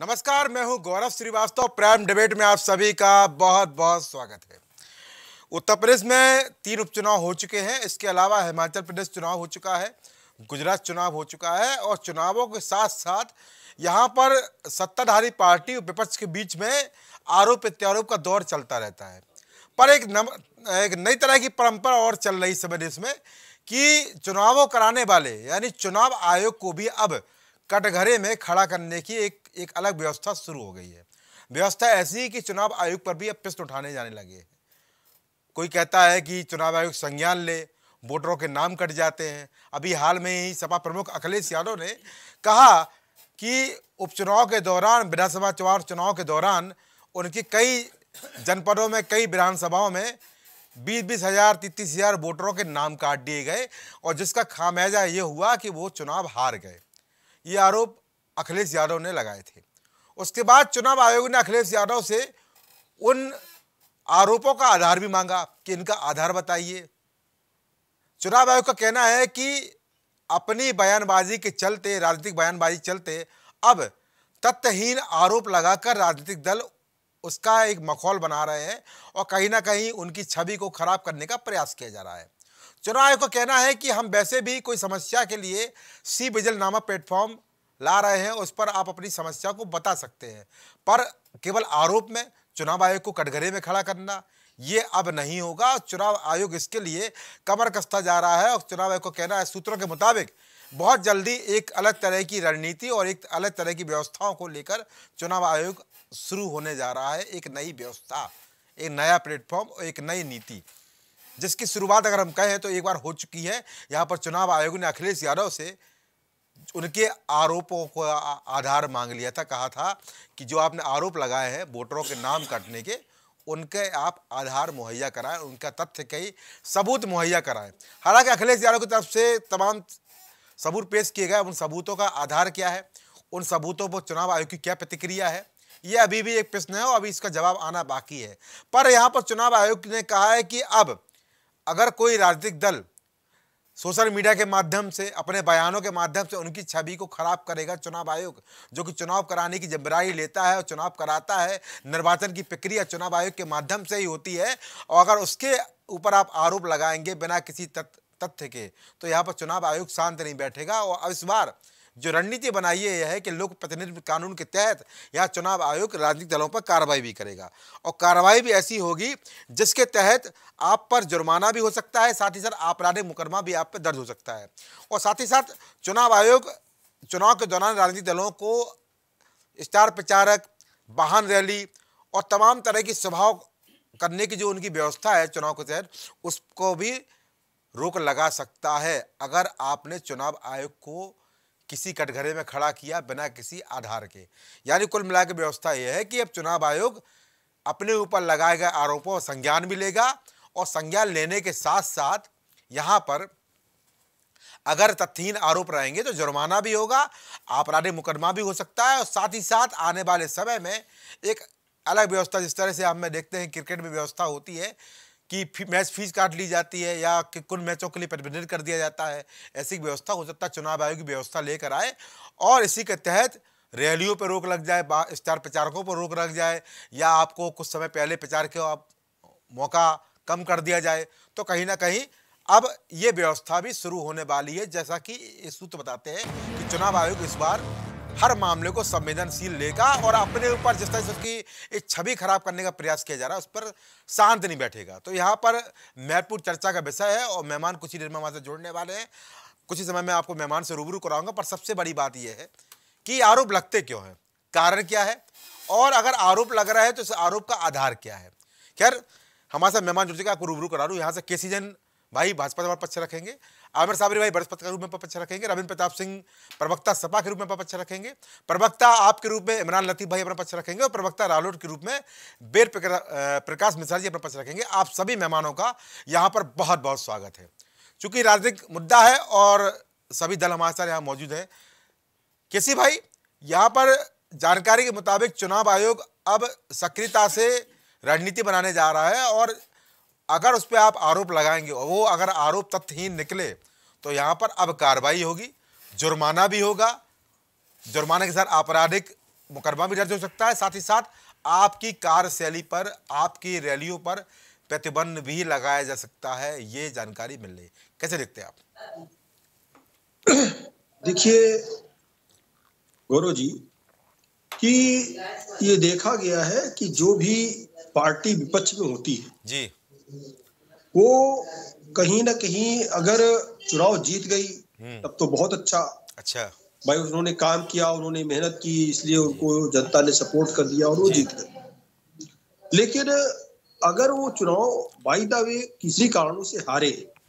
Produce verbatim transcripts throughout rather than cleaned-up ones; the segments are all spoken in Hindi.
नमस्कार, मैं हूं गौरव श्रीवास्तव। प्राइम डिबेट में आप सभी का बहुत बहुत स्वागत है। उत्तर प्रदेश में तीन उपचुनाव हो चुके हैं। इसके अलावा हिमाचल प्रदेश चुनाव हो चुका है, गुजरात चुनाव हो चुका है और चुनावों के साथ साथ यहां पर सत्ताधारी पार्टी और विपक्ष के बीच में आरोप प्रत्यारोप का दौर चलता रहता है। पर एक नम, एक नई तरह की परंपरा और चल रही इस समय देश में कि चुनावों कराने वाले यानी चुनाव आयोग को भी अब कटघरे में खड़ा करने की एक एक अलग व्यवस्था शुरू हो गई है। व्यवस्था ऐसी कि चुनाव आयोग पर भी अब प्रश्न उठाने जाने लगे हैं। कोई कहता है कि चुनाव आयोग संज्ञान ले, वोटरों के नाम कट जाते हैं। अभी हाल में ही सपा प्रमुख अखिलेश यादव ने कहा कि उपचुनाव के दौरान, विधानसभा चुनाव के दौरान उनकी कई जनपदों में, कई विधानसभाओं में बीस बीस हजार तीस तीस हजार वोटरों के नाम काट दिए गए और जिसका खामियाजा ये हुआ कि वो चुनाव हार गए। ये आरोप अखिलेश यादव ने लगाए थे। उसके बाद चुनाव आयोग ने अखिलेश यादव से उन आरोपों का आधार भी मांगा कि इनका आधार बताइए। चुनाव आयोग का कहना है कि अपनी बयानबाजी के चलते, राजनीतिक बयानबाजी चलते अब तथ्यहीन आरोप लगाकर राजनीतिक दल उसका एक मखौल बना रहे हैं और कहीं ना कहीं उनकी छवि को खराब करने का प्रयास किया जा रहा है। चुनाव आयोग का कहना है कि हम वैसे भी कोई समस्या के लिए सी विजिल नामक प्लेटफॉर्म ला रहे हैं, उस पर आप अपनी समस्या को बता सकते हैं, पर केवल आरोप में चुनाव आयोग को कटघरे में खड़ा करना ये अब नहीं होगा। चुनाव आयोग इसके लिए कमर कसता जा रहा है और चुनाव आयोग को कहना है, सूत्रों के मुताबिक बहुत जल्दी एक अलग तरह की रणनीति और एक अलग तरह की व्यवस्थाओं को लेकर चुनाव आयोग शुरू होने जा रहा है। एक नई व्यवस्था, एक नया प्लेटफॉर्म और एक नई नीति, जिसकी शुरुआत अगर हम कहें तो एक बार हो चुकी है। यहाँ पर चुनाव आयोग ने अखिलेश यादव से उनके आरोपों को आधार मांग लिया था। कहा था कि जो आपने आरोप लगाए हैं वोटरों के नाम काटने के, उनके आप आधार मुहैया कराएं, उनका तथ्य कई सबूत मुहैया कराएं। हालांकि अखिलेश यादव की तरफ से तमाम सबूत पेश किए गए। उन सबूतों का आधार क्या है, उन सबूतों पर चुनाव आयोग की क्या प्रतिक्रिया है, ये अभी भी एक प्रश्न है और अभी इसका जवाब आना बाकी है। पर यहाँ पर चुनाव आयोग ने कहा है कि अब अगर कोई राजनीतिक दल सोशल मीडिया के माध्यम से, अपने बयानों के माध्यम से उनकी छवि को खराब करेगा, चुनाव आयोग जो कि चुनाव कराने की जिम्मेदारी लेता है और चुनाव कराता है, निर्वाचन की प्रक्रिया चुनाव आयोग के माध्यम से ही होती है, और अगर उसके ऊपर आप आरोप लगाएंगे बिना किसी तथ्य के, तो यहाँ पर चुनाव आयोग शांत नहीं बैठेगा। और अब इस बार जो रणनीति बनाई है है कि लोक प्रतिनिधित्व कानून के तहत यह चुनाव आयोग राजनीतिक दलों पर कार्रवाई भी करेगा और कार्रवाई भी ऐसी होगी जिसके तहत आप पर जुर्माना भी हो सकता है, साथ ही साथ आपराधिक मुकदमा भी आप पर दर्ज हो सकता है। और साथ ही साथ चुनाव आयोग चुनाव के दौरान राजनीतिक दलों को स्टार प्रचारक, वाहन रैली और तमाम तरह की सभाओं करने की जो उनकी व्यवस्था है चुनाव के तहत, उसको भी रोक लगा सकता है अगर आपने चुनाव आयोग को किसी कटघरे में खड़ा किया बिना किसी आधार के। यानी कुल मिलाकर व्यवस्था यह है कि अब चुनाव आयोग अपने ऊपर लगाए गए आरोपों का संज्ञान भी लेगा और संज्ञान लेने के साथ साथ यहां पर अगर तथ्यहीन आरोप रहेंगे तो जुर्माना भी होगा, आपराधिक मुकदमा भी हो सकता है। और साथ ही साथ आने वाले समय में एक अलग व्यवस्था, जिस तरह से हम देखते हैं क्रिकेट में व्यवस्था होती है कि मैच फीस काट ली जाती है या कि कुछ मैचों के लिए प्रतिबंधित कर दिया जाता है, ऐसी व्यवस्था हो सकता है चुनाव आयोग की व्यवस्था लेकर आए और इसी के तहत रैलियों पर रोक लग जाए, स्टार प्रचारकों पर रोक लग जाए या आपको कुछ समय पहले प्रचार के आप मौका कम कर दिया जाए। तो कहीं ना कहीं अब ये व्यवस्था भी शुरू होने वाली है। जैसा कि सूत्र बताते हैं कि चुनाव आयोग इस बार हर मामले को संवेदनशील लेगा और अपने ऊपर जिस तरह से उसकी एक छवि खराब करने का प्रयास किया जा रहा है उस पर शांत नहीं बैठेगा। तो यहाँ पर महत्वपूर्ण चर्चा का विषय है और मेहमान कुछ ही देर में हमारे से जुड़ने वाले हैं। कुछ ही समय में आपको मेहमान से रूबरू कराऊंगा। पर सबसे बड़ी बात यह है कि आरोप लगते क्यों हैं, कारण क्या है, और अगर आरोप लग रहा है तो उस आरोप का आधार क्या है। खैर, हमारे साथ मेहमान जुड़ चुके, आपको रूबरू करा दूं। यहाँ से केसी जैन भाई भाजपा का पक्ष रखेंगे, आमिर साबरी भाई बृहस्पति के रूप में पक्ष रखेंगे, रविंद्र प्रताप सिंह प्रवक्ता सपा के रूप में पक्ष रखेंगे, प्रवक्ता आपके रूप में इमरान लतीफ भाई अपना पक्ष रखेंगे और प्रवक्ता रालोद के रूप में बेर प्रकाश मिश्रा जी अपना पक्ष रखेंगे। आप सभी मेहमानों का यहाँ पर बहुत बहुत स्वागत है। चूंकि राजनीतिक मुद्दा है और सभी दल हमारे साथ यहाँ मौजूद है। केसी भाई, यहाँ पर जानकारी के मुताबिक चुनाव आयोग अब सक्रियता से रणनीति बनाने जा रहा है और अगर उस पर आप आरोप लगाएंगे और वो अगर आरोप तथ्यहीन निकले तो यहाँ पर अब कार्रवाई होगी, जुर्माना भी होगा, जुर्माने के साथ आपराधिक मुकदमा भी दर्ज हो सकता है, साथ ही साथ आपकी कार्यशैली पर, आपकी रैलियों पर प्रतिबंध भी लगाया जा सकता है। ये जानकारी मिल रही है, कैसे देखते हैं आप? देखिए गौरव जी, कि ये देखा गया है कि जो भी पार्टी विपक्ष में होती है जी, वो कहीं ना कहीं अगर चुनाव जीत गई तब तो बहुत अच्छा अच्छा भाई, उन्होंने काम किया, उन्होंने मेहनत की, इसलिए उनको जनता ने सपोर्ट कर दिया और वो जीत गए। लेकिन अगर वो चुनाव बाय द वे किसी कारणों से हारे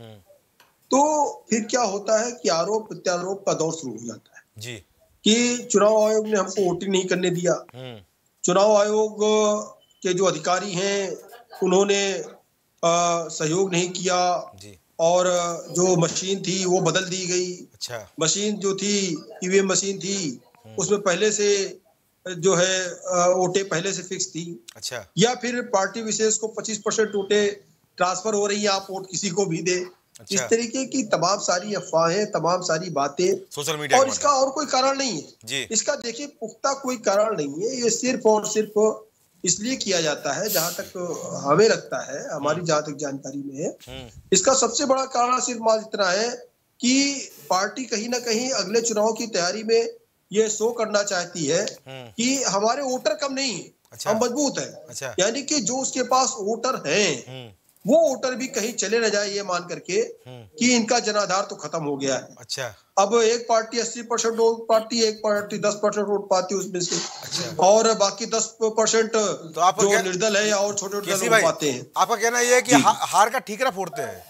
तो फिर क्या होता है कि आरोप प्रत्यारोप का दौर शुरू हो जाता है जी, कि चुनाव आयोग ने हमको वोटिंग नहीं करने दिया, चुनाव आयोग के जो अधिकारी हैं उन्होंने आ, सहयोग नहीं किया जी, और जो मशीन थी वो बदल दी गई। अच्छा, मशीन जो थी ईवीएम मशीन थी उसमें पहले से जो है वोटें पहले से फिक्स थी। अच्छा, या फिर पार्टी विशेष को पच्चीस परसेंट वोटें ट्रांसफर हो रही है, आप वोट किसी को भी दे। अच्छा, इस तरीके की तमाम सारी अफवाहें, तमाम सारी बातें सोशल मीडिया और इसका और कोई कारण नहीं है जी, इसका देखिए पुख्ता कोई कारण नहीं है। ये सिर्फ और सिर्फ इसलिए किया जाता है, जहां तक हमें लगता है, हमारी जहां तक जानकारी में है, इसका सबसे बड़ा कारण सिर्फ मात्र इतना है कि पार्टी कहीं ना कहीं अगले चुनाव की तैयारी में ये शो करना चाहती है कि हमारे वोटर कम नहीं है, अच्छा, हम मजबूत है। अच्छा, यानी कि जो उसके पास वोटर हैं वो वोटर भी कहीं चले न जाए ये मान करके कि इनका जनाधार तो खत्म हो गया है। अच्छा, अब एक पार्टी अस्सी परसेंट वोट पाती है, एक पार्टी दस परसेंट वोट पाती है उसमें से, अच्छा, और बाकी दस परसेंट तो आप जो निर्दल है या और छोटे छोटे लोग पाते हैं। आपका कहना यह है कि हा, हार का ठीकरा फोड़ते हैं?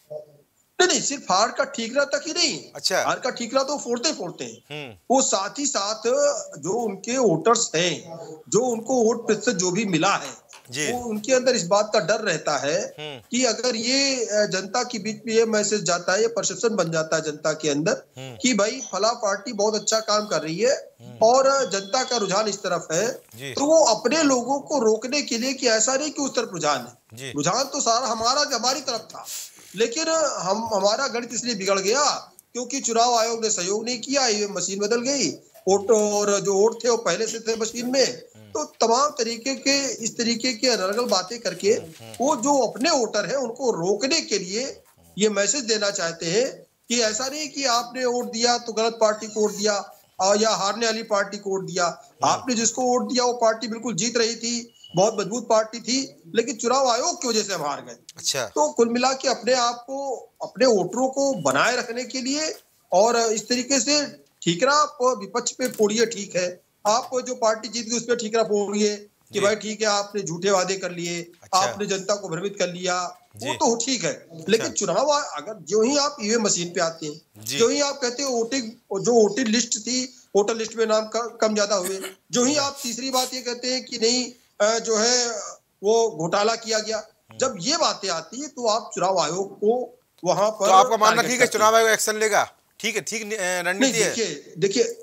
नहीं नहीं, सिर्फ हार का ठीकरा तक ही नहीं, अच्छा, हार का ठीकरा तो फोड़ते फोड़ते हैं, वो साथ ही साथ जो उनके वोटर्स हैं, जो उनको वोट प्रतिशत जो भी मिला है जी, वो उनके अंदर इस बात का डर रहता है कि अगर ये जनता के बीच में ये मैसेज जाता है, ये परसेप्शन बन जाता है जनता के अंदर कि भाई फला पार्टी बहुत अच्छा काम कर रही है और जनता का रुझान इस तरफ है, तो वो अपने लोगों को रोकने के लिए, कि ऐसा नहीं कि उस तरफ रुझान है, रुझान तो सारा हमारा हमारी तरफ था, लेकिन हम हमारा गणित इसलिए बिगड़ गया क्योंकि चुनाव आयोग ने सहयोग नहीं किया, ये मशीन बदल गई, वोट और जो वोट थे वो पहले से थे मशीन में। तो तमाम तरीके के इस तरीके के अनर्गल बातें करके वो जो अपने वोटर हैं उनको रोकने के लिए ये मैसेज देना चाहते हैं कि ऐसा नहीं कि आपने वोट दिया तो गलत पार्टी को वोट दिया और या हारने वाली पार्टी को वोट दिया। आपने जिसको वोट दिया वो पार्टी बिल्कुल जीत रही थी, बहुत मजबूत पार्टी थी, लेकिन चुनाव आयोग की वजह से हम हार गए। अच्छा, तो कुल मिला के अपने आप को, अपने वोटरों को बनाए रखने के लिए और इस तरीके से ठीकरा आप विपक्ष पे फोड़िए, ठीक है, आप जो पार्टी जीत गई उस पर ठीकरा फोड़िए कि भाई ठीक है आपने झूठे वादे कर लिए, अच्छा, आपने जनता को भ्रमित कर लिया, वो तो ठीक है, लेकिन अच्छा, चुनाव अगर जो ही आप ईवीएम मशीन पे आते हैं, जो ही आप कहते हो वोटिंग, जो वोटिंग लिस्ट थी वोटर लिस्ट में नाम कम ज्यादा हुए, जो ही आप तीसरी बात ये कहते हैं कि नहीं जो है वो घोटाला किया गया, जब ये बातें आती है तो आप चुनाव आयोग को वहां पर, तो आपका मानना ठीक है चुनाव आयोग एक्शन लेगा, ठीक है, ठीक रणनीति है? देखिए देखिए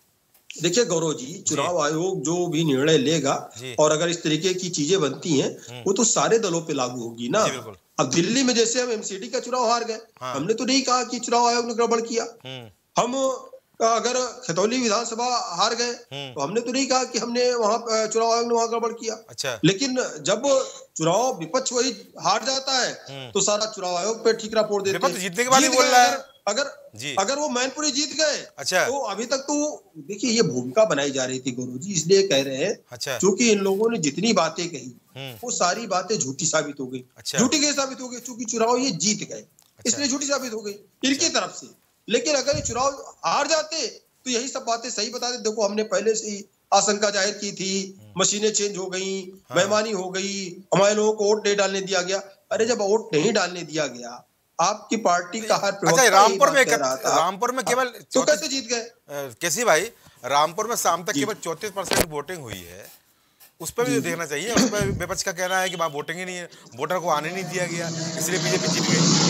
देखिए गौरव जी, चुनाव आयोग जो भी निर्णय लेगा और अगर इस तरीके की चीजें बनती हैं वो तो सारे दलों पे लागू होगी ना। अब दिल्ली में जैसे हम एमसीडी का चुनाव हार गए, हाँ। हमने तो नहीं कहा कि चुनाव आयोग ने गड़बड़ किया, हम अगर खतौली विधानसभा हार गए तो हमने तो नहीं कहा कि हमने वहां चुनाव आयोग ने वहां गड़बड़ किया, अच्छा। लेकिन जब चुनाव विपक्ष वही हार जाता है तो सारा चुनाव आयोग पे ठीकरा फोड़ देते हैं। जीतने के बाद ही बोल रहा है अगर जी। अगर वो मैनपुरी जीत गए, अच्छा, तो अभी तक तो देखिए ये भूमिका बनाई जा रही थी गुरु जी, इसलिए कह रहे हैं, अच्छा, क्योंकि इन लोगों ने जितनी बातें कही वो सारी बातें झूठी साबित हो गई, अच्छा, झूठी कैसे साबित हो गई, क्योंकि चुनाव ये जीत गए, अच्छा, इसलिए झूठी साबित हो गई इनकी तरफ से। लेकिन अगर ये चुनाव हार जाते तो यही सब बातें सही बताते, देखो हमने पहले से ही आशंका जाहिर की थी, मशीनें चेंज हो गई, बेईमानी हो गई, हमारे लोगों को वोट नहीं डालने दिया गया। अरे जब वोट नहीं डालने दिया गया, आपकी पार्टी का हर अच्छा, रामपुर में रामपुर में केवल तो कैसे जीत गए? कैसी भाई, रामपुर में शाम तक केवल चौंतीस परसेंट वोटिंग हुई है, उस पर भी देखना चाहिए। उस पर विपक्ष का कहना है कि वहां वोटिंग ही नहीं है, वोटर को आने नहीं दिया गया, इसलिए बीजेपी जीत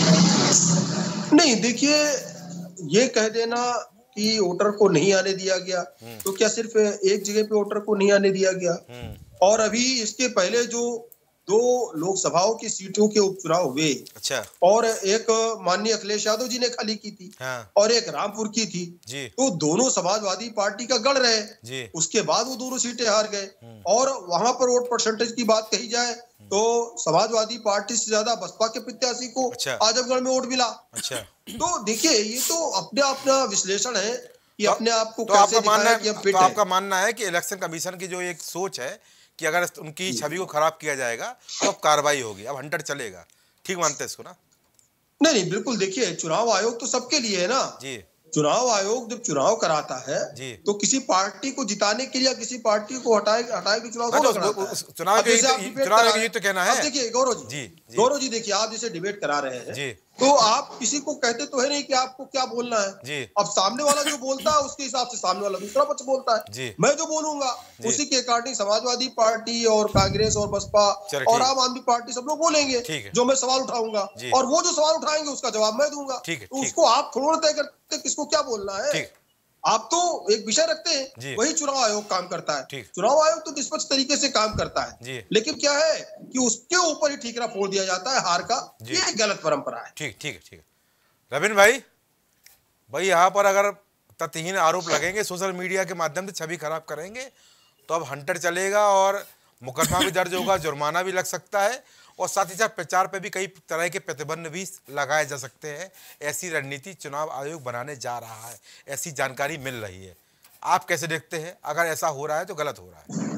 गई। नहीं देखिए, ये कह देना कि वोटर को नहीं आने दिया गया, तो क्या सिर्फ एक जगह पे वोटर को नहीं आने दिया गया? और अभी इसके पहले जो दो लोकसभाओं की सीटों के उपचुनाव हुए। अच्छा। और एक माननीय अखिलेश यादव जी ने खाली की थी। हाँ। और एक रामपुर की थी जी। तो दोनों समाजवादी पार्टी का गढ़ रहे जी। उसके बाद वो दोनों सीटें हार गए। और वहां पर वोट परसेंटेज की बात कही जाए तो समाजवादी पार्टी से ज्यादा बसपा के प्रत्याशी को अच्छा। आजमगढ़ में वोट मिला। अच्छा। तो देखिए ये तो अपने अपना विश्लेषण है कि तो, अपने आप को तो कैसे दिखाया कि हम फिट है। तो आपका मानना है कि इलेक्शन कमीशन की जो एक सोच है कि अगर उनकी छवि को खराब किया जाएगा तो अब कार्रवाई होगी, अब हंटर चलेगा, ठीक मानते हैं इसको ना? नहीं नहीं बिल्कुल, देखिए चुनाव आयोग तो सबके लिए है ना जी। चुनाव आयोग जब चुनाव कराता है जी। तो किसी पार्टी को जिताने के लिए या किसी पार्टी को हटाए हटाए के चुनाव तो चुनाव के चुनाव ये तो कहना है। देखिए गौरव जी गौरव जी देखिए आप जैसे डिबेट करा रहे हैं जी। तो आप किसी को कहते तो है नहीं कि आपको क्या बोलना है जी। अब सामने वाला जो बोलता है उसके हिसाब से सामने वाला दूसरा पक्ष बोलता है जी। मैं जो बोलूंगा उसी के अकॉर्डिंग समाजवादी पार्टी और कांग्रेस और बसपा और आम आदमी पार्टी सब लोग बोलेंगे जो मैं सवाल उठाऊंगा और वो जो सवाल उठाएंगे उसका जवाब मैं दूंगा। तो उसको आप थोड़ा तय करते किसको क्या बोलना है। आप तो एक विषय रखते हैं, वही चुनाव आयोग काम करता है। चुनाव आयोग तो निष्पक्ष तरीके से काम करता है, लेकिन क्या है कि उसके ऊपर ही ठीकरा फोड़ दिया जाता है हार का। ये गलत परंपरा है। ठीक ठीक है ठीक है रविंद्र भाई भाई यहाँ पर अगर तथ्यहीन आरोप लगेंगे, सोशल मीडिया के माध्यम से छवि खराब करेंगे तो अब हंटर चलेगा और मुकदमा भी दर्ज होगा, जुर्माना भी लग सकता है और साथ ही साथ प्रचार पे भी कई तरह के प्रतिबंध भी लगाए जा सकते हैं। ऐसी रणनीति चुनाव आयोग बनाने जा रहा है, ऐसी जानकारी मिल रही है। आप कैसे देखते हैं? अगर ऐसा हो रहा है तो गलत हो रहा है।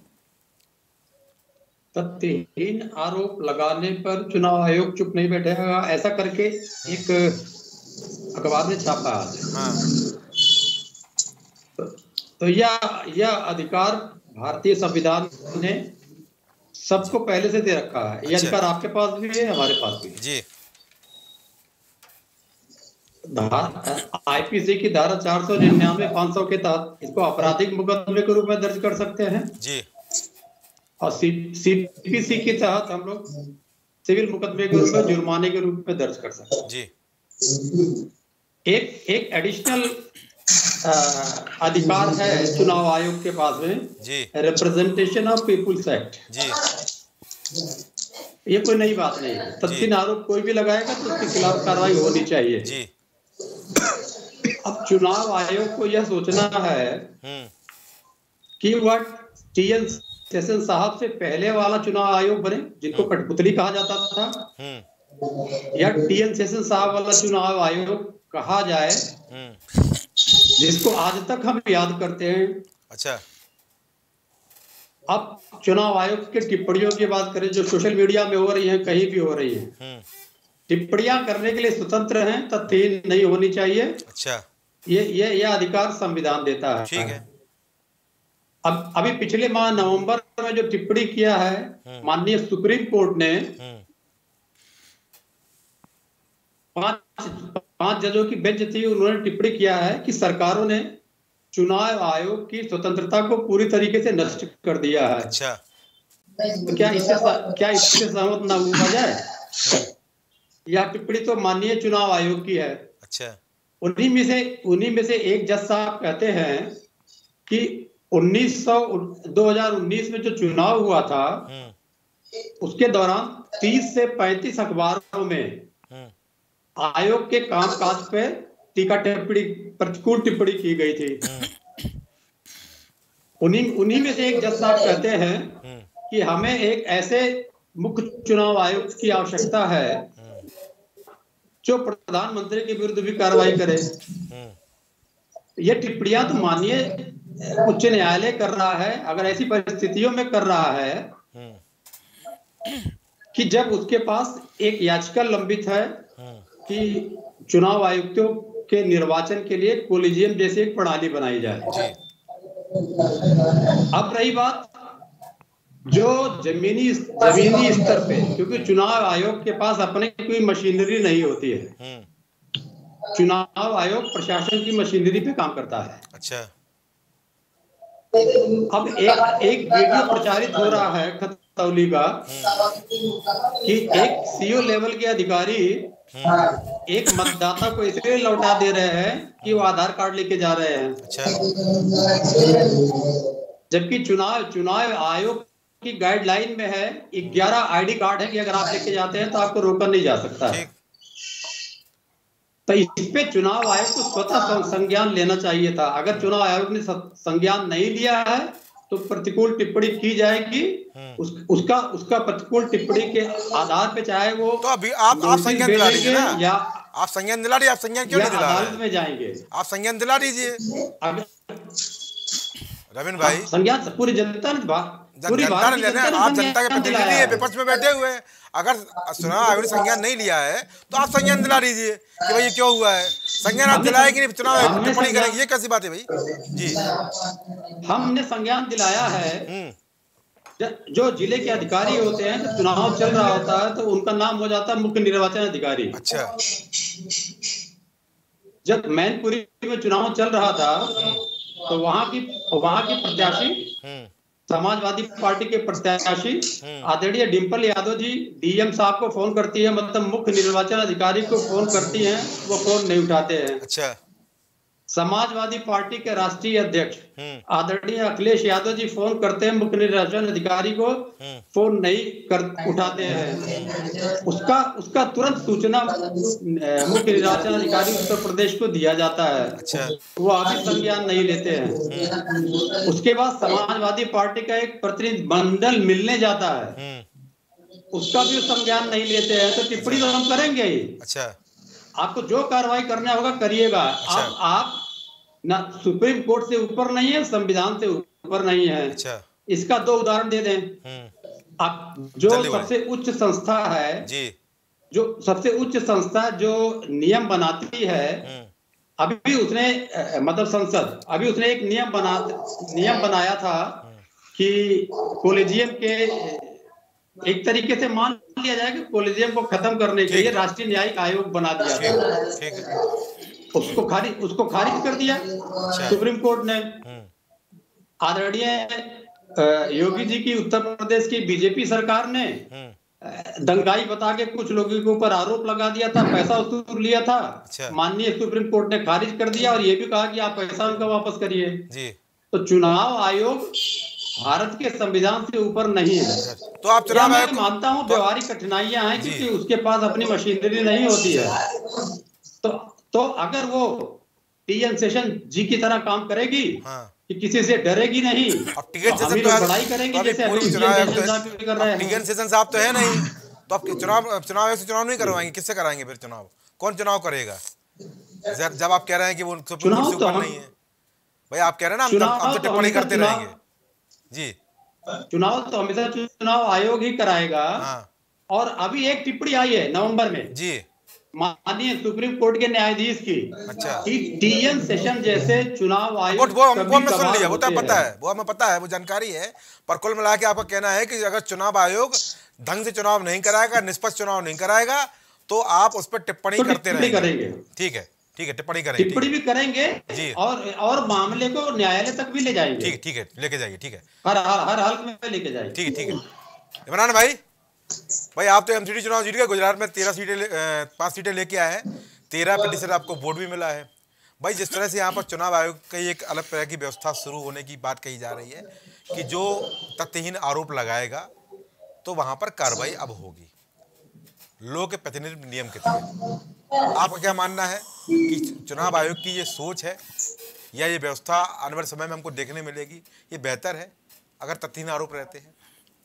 तथ्यहीन आरोप लगाने पर चुनाव आयोग चुप नहीं बैठेगा, ऐसा करके एक अखबार ने छापा है। हाँ। तो, तो यह यह अधिकार भारतीय संविधान ने सबको पहले से दे रखा है। ये अधिकार आपके पास भी है, हमारे पास भी जी। आईपीसी की धारा चार सौ निन्यानवे पांच सौ के तहत इसको आपराधिक मुकदमे के रूप में दर्ज कर सकते हैं जी। और सीपीसी के तहत हम लोग सिविल मुकदमे के रूप में जुर्माने के रूप में दर्ज कर सकते हैं जी। एक एक एडिशनल अधिकार है चुनाव आयोग के पास में जी, रिप्रेजेंटेशन ऑफ पीपुल्स एक्ट जी। ये कोई नई बात नहीं है। तथ्यहीन आरोप कोई भी लगाएगा तो उसके खिलाफ कार्रवाई होनी चाहिए जी। अब चुनाव आयोग को यह सोचना है कि वह टीएन सेशन साहब से पहले वाला चुनाव आयोग बने जिनको कठपुतली कहा जाता था, या टीएन सेशन साहब वाला चुनाव आयोग कहा जाए जिसको आज तक हम याद करते हैं। अच्छा। अब चुनाव आयोग के टिप्पणियों की बात करें जो सोशल मीडिया में हो रही है, कहीं भी हो रही है, टिप्पणियां करने के लिए स्वतंत्र हैं, तथ्यहीन नहीं होनी चाहिए। अच्छा। ये ये ये अधिकार संविधान देता है। ठीक है। अब अभी पिछले माह नवंबर में जो टिप्पणी किया है माननीय सुप्रीम कोर्ट ने पांच पांच जजों की बेंच थी, उन्होंने टिप्पणी किया है कि सरकारों ने चुनाव आयोग की स्वतंत्रता को पूरी तरीके से नष्ट कर दिया है। अच्छा। तो क्या इससे क्या इससे सहमत ना हुआ जाए? यह टिप्पणी तो माननीय चुनाव आयोग की है। अच्छा। उन्हीं में से उन्हीं में से एक जज साहब कहते हैं कि उन्नीस सौ दो हजार उन्नीस में जो चुनाव हुआ था उसके दौरान तीस से पैंतीस अखबारों में आयोग के कामकाज पे टीका टिप्पणी प्रतिकूल टिप्पणी की गई थी। उन्हीं उन्हीं में से एक जज साहब कहते हैं कि हमें एक ऐसे मुख्य चुनाव आयुक्त की आवश्यकता है जो प्रधानमंत्री के विरुद्ध भी कार्रवाई करे। ये टिप्पणियां तो माननीय उच्च न्यायालय कर रहा है, अगर ऐसी परिस्थितियों में कर रहा है कि जब उसके पास एक याचिका लंबित है कि चुनाव आयुक्तों के निर्वाचन के लिए कोलिजियम जैसी एक प्रणाली बनाई जाए। अब रही बात जो जमीनी जमीनी स्तर पे, क्योंकि चुनाव आयोग के पास अपने कोई मशीनरी नहीं होती है, चुनाव आयोग प्रशासन की मशीनरी पे काम करता है। अच्छा। अब एक एक वीडियो प्रचारित हो रहा है खतौली का कि एक सीओ लेवल के अधिकारी एक मतदाता को इसलिए लौटा दे रहे हैं कि वो आधार कार्ड लेके जा रहे हैं। अच्छा। जबकि चुनाव चुनाव आयोग की गाइडलाइन में है, ग्यारह आईडी कार्ड है कि अगर आप लेके जाते हैं तो आपको रोका नहीं जा सकता है। तो इस पे चुनाव आयोग को स्वतः संज्ञान लेना चाहिए था। अगर चुनाव आयोग ने संज्ञान नहीं लिया है तो प्रतिकूल टिप्पणी की जाएगी। उस, उसका उसका प्रतिकूल टिप्पणी के आधार पे चाहे वो तो अभी आप आप संज्ञान दिला दीजिए ना, या आप संज्ञान दिला दीजिए। आप संज्ञान क्यों नहीं दिला रहे हैं? अदालत में जाएंगे, आप संज्ञान दिला दीजिए रविन भाई। संज्ञान पूरी जनता ने जनता ने लेना है, आप जनता के प्रतिनिधि है, विपक्ष में बैठे हुए हैं। अगर चुनाव आयोग ने संज्ञान नहीं लिया है तो आप संज्ञान दिला दीजिए कि भाई ये क्यों हुआ है। संज्ञान आप दिलाएंगे नहीं, चुनाव आयोग टिप्पणी करेंगे, ये कैसी बात है भाई जी? हमने संज्ञान दिलाया है। जो जिले के अधिकारी होते हैं, जब चुनाव चल रहा होता है तो उनका नाम हो जाता है मुख्य निर्वाचन अधिकारी। अच्छा। जब मैनपुरी में चुनाव चल रहा था तो वहां की वहां की प्रत्याशी, समाजवादी पार्टी के प्रत्याशी आदरणीय डिंपल यादव जी डीएम साहब को फोन करती है, मतलब मुख्य निर्वाचन अधिकारी को फोन करती हैं, वो फोन नहीं उठाते हैं। अच्छा। समाजवादी पार्टी के राष्ट्रीय अध्यक्ष आदरणीय अखिलेश यादव जी फोन करते हैं मुख्य निर्वाचन अधिकारी को, फोन नहीं कर उठाते हैं। उसका उसका तुरंत सूचना मुख्य निर्वाचन अधिकारी उत्तर प्रदेश को दिया जाता है। अच्छा। वो अभी संज्ञान नहीं लेते हैं। उसके बाद समाजवादी पार्टी का एक प्रतिनिधि मंडल मिलने जाता है, उसका भी संज्ञान नहीं लेते हैं। तो टिप्पणी तो हम करेंगे ही। अच्छा। आपको जो कार्रवाई करना होगा करिएगा। अच्छा। आप आप ना सुप्रीम कोर्ट से ऊपर नहीं है, संविधान से ऊपर नहीं है। अच्छा। इसका दो उदाहरण दे दें। आप जो सबसे उच्च संस्था है जी, जो सबसे उच्च संस्था जो नियम बनाती है, अभी उसने मतलब संसद अभी उसने एक नियम बना नियम बनाया था कि कॉलेजियम के एक तरीके से मान लिया जाए कि कॉलेजियम को खत्म करने के लिए राष्ट्रीय न्यायिक आयोग बना दिया था। उसको खारिज उसको खारिज कर दिया सुप्रीम कोर्ट ने। आदरणीय योगी जी की उत्तर प्रदेश की बीजेपी सरकार ने दंगाई बता के कुछ लोगों के ऊपर आरोप लगा दिया था, पैसा वसूल लिया था। माननीय सुप्रीम कोर्ट ने खारिज कर दिया और ये भी कहा कि आप पैसा उनका वापस करिए। तो चुनाव आयोग भारत के संविधान से ऊपर नहीं है। तो आप चुनाव आयोग मैं मानता हूँ व्यवहारिक कठिनाइयां हैं क्योंकि उसके पास अपनी मशीनरी नहीं होती है। तो तो अगर वो टीएन सेशन जी की तरह काम करेगी, हाँ। कि किसी से डरेगी नहीं, अब टीएन सेशन तो लड़ाई करेंगे जैसे टीएन सेशन साहब तो है नहीं, तो आप चुनाव चुनाव आयोग से चुनाव नहीं करवाएंगे, किससे कराएंगे फिर चुनाव? कौन चुनाव करेगा जब आप कह रहे हैं कि वो सुप्रीम कोर्ट से ऊपर नहीं है? भाई आप कह रहे हैं ना हम तो टिप्पणी करते रहेंगे जी। चुनाव तो हमेशा चुनाव आयोग ही कराएगा। हाँ। और अभी एक टिप्पणी आई है नवंबर में जी माननीय सुप्रीम कोर्ट के न्यायाधीश की। अच्छा। कि टीएन सेशन जैसे चुनाव आयोग वो वो हमने सुन लिया, वो तो पता है, वो हमें पता है, वो जानकारी है। पर कुल मिला के आपका कहना है कि अगर चुनाव आयोग ढंग से चुनाव नहीं कराएगा, निष्पक्ष चुनाव नहीं कराएगा, तो आप उस पर टिप्पणी करते रहेंगे। ठीक है, ठीक है, टिप्पणी करेंगे, टिप्पणी भी करेंगे जी। और और मामले को न्यायालय तक भी ले जाएंगे। ठीक ठीक है, लेके जाइए। ठीक है, हर हर हाल में लेके जाएंगे। ठीक है, ठीक है। इमरान भाई भाई आप तो एमसीडी चुनाव जीत गए, गुजरात में तेरह सीटें पांच सीटें लेके आए हैं, तेरह प्रतिशत आपको वोट भी मिला है। भाई जिस तरह से यहाँ पर चुनाव आयोग की एक अलग तरह की व्यवस्था शुरू होने की बात कही जा रही है कि जो तथ्यहीन आरोप लगाएगा तो वहां पर कार्रवाई अब होगी लोक के प्रतिनिधि नियम के तहत। आपका क्या मानना है कि चुनाव आयोग की ये सोच है या ये व्यवस्था आने वाले समय में हमको देखने मिलेगी, ये बेहतर है अगर तथ्यहीन आरोप रहते हैं?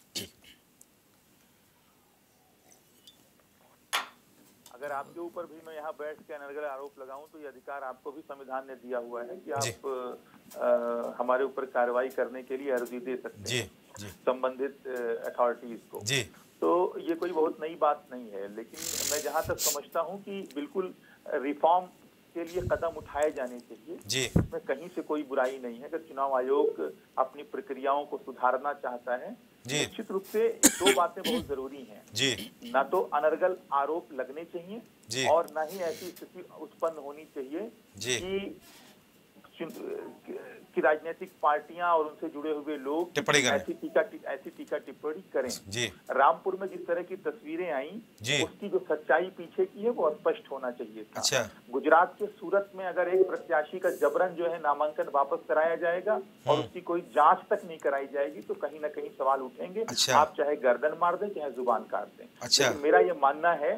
अगर आपके ऊपर भी मैं यहाँ बैठ के अनर्गल आरोप लगाऊं तो ये अधिकार आपको भी संविधान ने दिया हुआ है कि आप आ, हमारे ऊपर कार्रवाई करने के लिए अर्जी दे सकते हैं संबंधित अथॉरिटीज को जी। तो ये कोई बहुत नई बात नहीं है, लेकिन मैं जहाँ तक समझता हूँ कि बिल्कुल रिफॉर्म के लिए कदम उठाए जाने चाहिए जी। इसमें कहीं से कोई बुराई नहीं है। अगर चुनाव आयोग अपनी प्रक्रियाओं को सुधारना चाहता है, निश्चित रूप से दो बातें बहुत जरूरी हैं जी। ना तो अनर्गल आरोप लगने चाहिए जी। और ना ही ऐसी स्थिति उत्पन्न होनी चाहिए जी। कि की राजनीतिक पार्टियां और उनसे जुड़े हुए लोग टिप्पणी करें, ऐसी टीका ऐसी टीका टिप्पणी करें जी। रामपुर में जिस तरह की तस्वीरें आई उसकी जो सच्चाई पीछे की है वो स्पष्ट होना चाहिए था। अच्छा। गुजरात के सूरत में अगर एक प्रत्याशी का जबरन जो है नामांकन वापस कराया जाएगा और उसकी कोई जांच तक नहीं कराई जाएगी तो कहीं ना कहीं सवाल उठेंगे। अच्छा। आप चाहे गर्दन मार दें चाहे जुबान काट दें। अच्छा। मेरा ये मानना है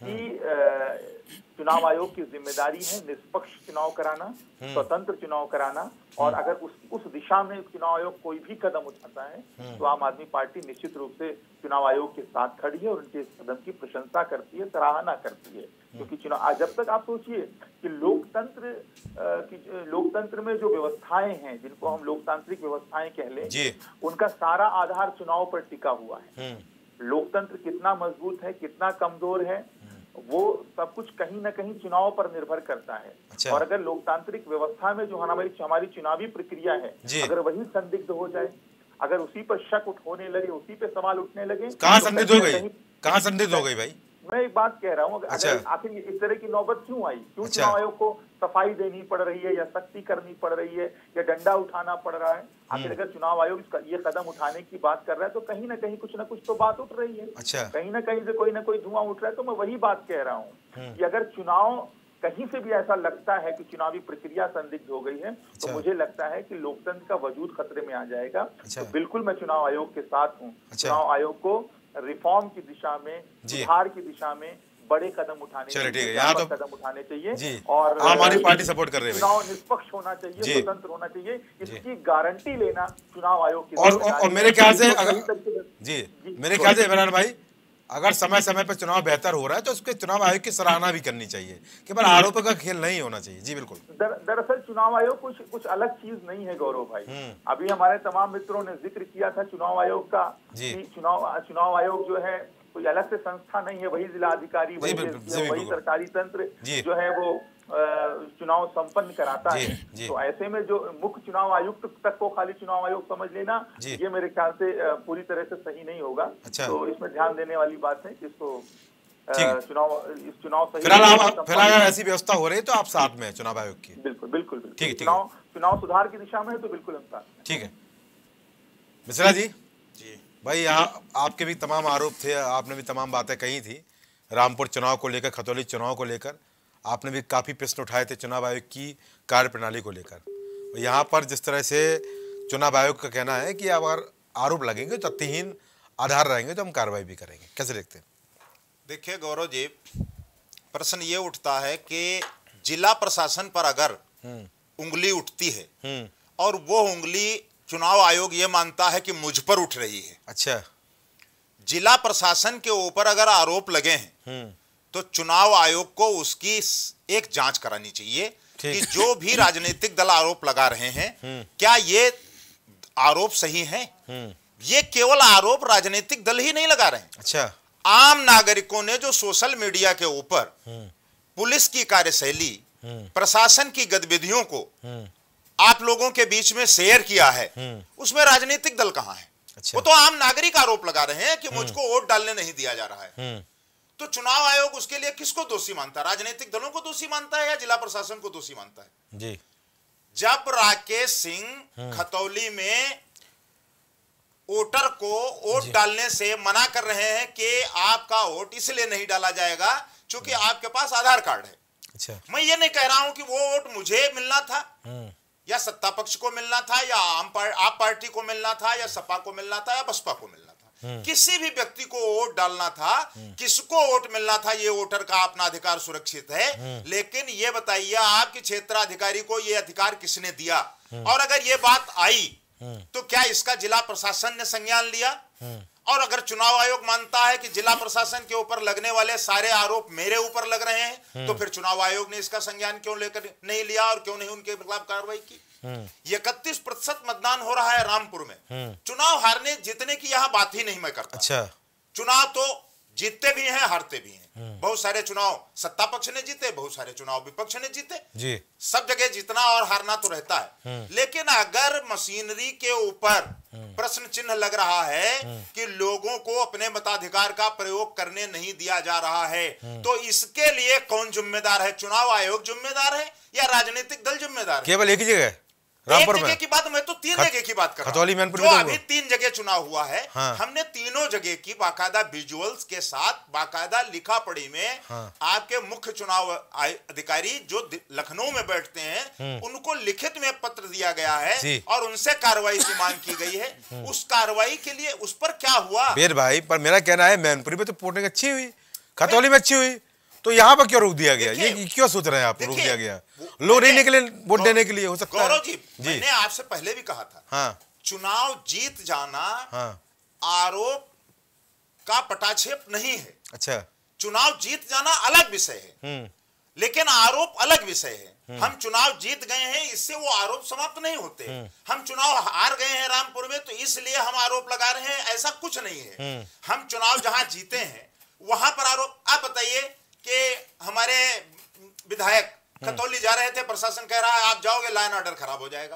कि चुनाव आयोग की जिम्मेदारी है निष्पक्ष चुनाव कराना, स्वतंत्र चुनाव कराना, और अगर उस उस दिशा में चुनाव आयोग कोई भी कदम उठाता है तो आम आदमी पार्टी निश्चित रूप से चुनाव आयोग के साथ खड़ी है और उनके इस कदम की प्रशंसा करती है, सराहना करती है। क्योंकि चुनाव जब तक आप सोचिए कि लोकतंत्र की लोकतंत्र में जो व्यवस्थाएं हैं जिनको हम लोकतांत्रिक व्यवस्थाएं कह लें, उनका सारा आधार चुनाव पर टिका हुआ है। लोकतंत्र कितना मजबूत है कितना कमजोर है वो सब कुछ कहीं ना कहीं चुनाव पर निर्भर करता है। अच्छा। और अगर लोकतांत्रिक व्यवस्था में जो हमारी हमारी चुनावी प्रक्रिया है अगर वही संदिग्ध हो जाए, अगर उसी पर शक उठ होने लगे, उसी पे सवाल उठने लगे, कहाँ संदिग्ध हो गई कहाँ संदिग्ध हो गई भाई? मैं एक बात कह रहा हूँ, आखिर इस तरह की नौबत क्यों आई? क्यों अच्छा। चुनाव आयोग को सफाई देनी पड़ रही है या सख्ती करनी पड़ रही है या डंडा उठाना पड़ रहा है? आखिर अगर चुनाव आयोग ये कदम उठाने की बात कर रहा है तो कहीं ना कहीं कुछ ना कुछ तो बात उठ रही है। अच्छा। कहीं ना कहीं से कोई ना कोई धुआं उठ रहा है। तो मैं वही बात कह रहा हूँ कि अगर चुनाव कहीं से भी ऐसा लगता है कि चुनावी प्रक्रिया संदिग्ध हो गई है अच्छा। तो मुझे लगता है कि लोकतंत्र का वजूद खतरे में आ जाएगा। अच्छा। तो बिल्कुल मैं चुनाव आयोग के साथ हूँ। अच्छा। चुनाव आयोग को रिफॉर्म की दिशा में, सुधार की दिशा में बड़े कदम उठाने चाहिए, यहाँ तो कदम उठाने चाहिए और हमारी पार्टी सपोर्ट कर रही है। चुनाव निष्पक्ष होना चाहिए, स्वतंत्र होना चाहिए, इसकी गारंटी लेना चुनाव आयोग की। और, और मेरे ख्याल से जी मेरे ख्याल से इमरान भाई अगर समय समय पर चुनाव बेहतर हो रहा है तो उसके चुनाव आयोग की सराहना भी करनी चाहिए, केवल आरोप का खेल नहीं होना चाहिए। जी बिल्कुल। दर, दरअसल चुनाव आयोग कुछ कुछ अलग चीज नहीं है गौरव भाई। अभी हमारे तमाम मित्रों ने जिक्र किया था चुनाव आयोग का कि चुनाव चुनाव आयोग जो है कोई अलग से संस्था नहीं है, वही जिला अधिकारी वही वही सरकारी तंत्र जो है वो चुनाव संपन्न कराता है। तो ऐसे में जो मुख्य चुनाव आयुक्त तक को खाली चुनाव आयोग समझ लेना ये मेरे ख्याल से पूरी तरह से सही नहीं होगा। अच्छा। तो इसमें ध्यान देने वाली बात है कि इसको चुनाव इस चुनाव फिलहाल ऐसी व्यवस्था हो रही है तो आप साथ में चुनाव आयोग की? बिल्कुल बिल्कुल बिल्कुल। चुनाव चुनाव सुधार की दिशा में है तो बिल्कुल हम साथ। ठीक है मिश्रा जी। जी भाई यहाँ आपके भी तमाम आरोप थे, आपने भी तमाम बातें कही थी रामपुर चुनाव को लेकर, खतौली चुनाव को लेकर, आपने भी काफ़ी प्रश्न उठाए थे चुनाव आयोग की कार्यप्रणाली को लेकर। यहाँ पर जिस तरह से चुनाव आयोग का कहना है कि अगर आरोप लगेंगे तो तथ्यहीन आधार रहेंगे तो हम कार्रवाई भी करेंगे, कैसे देखते हैं? देखिए गौरव जी, प्रश्न ये उठता है कि जिला प्रशासन पर अगर उंगली उठती है और वो उंगली चुनाव आयोग ये मानता है कि मुझ पर उठ रही है, अच्छा, जिला प्रशासन के ऊपर अगर आरोप लगे हैं तो चुनाव आयोग को उसकी एक जांच करानी चाहिए कि जो भी राजनीतिक दल आरोप लगा रहे हैं क्या ये आरोप सही हैं? ये केवल आरोप राजनीतिक दल ही नहीं लगा रहे हैं, अच्छा, आम नागरिकों ने जो सोशल मीडिया के ऊपर पुलिस की कार्यशैली, प्रशासन की गतिविधियों को आप लोगों के बीच में शेयर किया है, उसमें राजनीतिक दल कहां है? अच्छा। वो तो आम नागरिक आरोप लगा रहे हैं कि मुझको वोट डालने नहीं दिया जा रहा है। तो चुनाव आयोग उसके लिए किसको दोषी मानता है? राजनीतिक दलों को दोषी मानता है या जिला प्रशासन को दोषी मानता है? जी। जब राकेश सिंह खतौली में वोटर को वोट डालने से मना कर रहे हैं कि आपका वोट इसलिए नहीं डाला जाएगा क्योंकि आपके पास आधार कार्ड है। अच्छा। मैं ये नहीं कह रहा हूं कि वो वोट मुझे मिलना था या सत्ता पक्ष को मिलना था या आम पार, आप पार्टी को मिलना था या सपा को मिलना था या बसपा को मिलना था, किसी भी व्यक्ति को वोट डालना था, किसको वोट मिलना था, ये वोटर का अपना अधिकार सुरक्षित है। लेकिन ये बताइए आपके क्षेत्राधिकारी को ये अधिकार किसने दिया? और अगर ये बात आई तो क्या इसका जिला प्रशासन ने संज्ञान लिया? और अगर चुनाव आयोग मानता है कि जिला प्रशासन के ऊपर लगने वाले सारे आरोप मेरे ऊपर लग रहे हैं तो फिर चुनाव आयोग ने इसका संज्ञान क्यों लेकर नहीं लिया और क्यों नहीं उनके खिलाफ कार्रवाई की? इकतीस प्रतिशत मतदान हो रहा है रामपुर में, चुनाव हारने जीतने की यहां बात ही नहीं मैं करता। अच्छा। चुनाव तो जीतते भी हैं हारते भी हैं, बहुत सारे चुनाव सत्ता पक्ष ने जीते, बहुत सारे चुनाव विपक्ष ने जीते जी। सब जगह जीतना और हारना तो रहता है, लेकिन अगर मशीनरी के ऊपर प्रश्न चिन्ह लग रहा है कि लोगों को अपने मताधिकार का प्रयोग करने नहीं दिया जा रहा है तो इसके लिए कौन जिम्मेदार है? चुनाव आयोग जिम्मेदार है या राजनीतिक दल जिम्मेदार है? केवल एक ही जगह रामपुर एक जगह की बात, मैं तो तीन खत, जगह की बात कर रहा खतौली मैनपुर जो में तो अभी तीन जगह चुनाव हुआ है। हाँ। हमने तीनों जगह की बाकायदा विजुअल्स के साथ बाकायदा लिखा पढ़ी में हाँ। आपके मुख्य चुनाव अधिकारी जो लखनऊ में बैठते हैं उनको लिखित में पत्र दिया गया है और उनसे कार्रवाई की मांग की गई है। उस कार्रवाई के लिए उस पर क्या हुआ बेर भाई, पर मेरा कहना है मैनपुरी में तो वोटिंग अच्छी हुई, खतौली में अच्छी हुई, तो यहाँ पर क्यों रोक दिया गया? ये क्यों सोच रहे हैं आप रोक दिया गया? लोग नहीं निकले वोट देने के लिए, हो सकता है। गौरव जी, मैंने आपसे पहले भी कहा था, हाँ, चुनाव जीत जाना हाँ, आरोप का पटाक्षेप नहीं है। अच्छा, चुनाव जीत जाना अलग विषय है, लेकिन आरोप अलग विषय है। हम चुनाव जीत गए हैं, इससे वो आरोप समाप्त नहीं होते। हम चुनाव हार गए हैं रामपुर में, तो इसलिए हम आरोप लगा रहे हैं, ऐसा कुछ नहीं है। हम चुनाव जहां जीते हैं वहां पर आरोप। आप बताइए कि हमारे विधायक खतौली जा रहे थे, प्रशासन कह रहा है आप जाओगे लाइन ऑर्डर खराब हो जाएगा।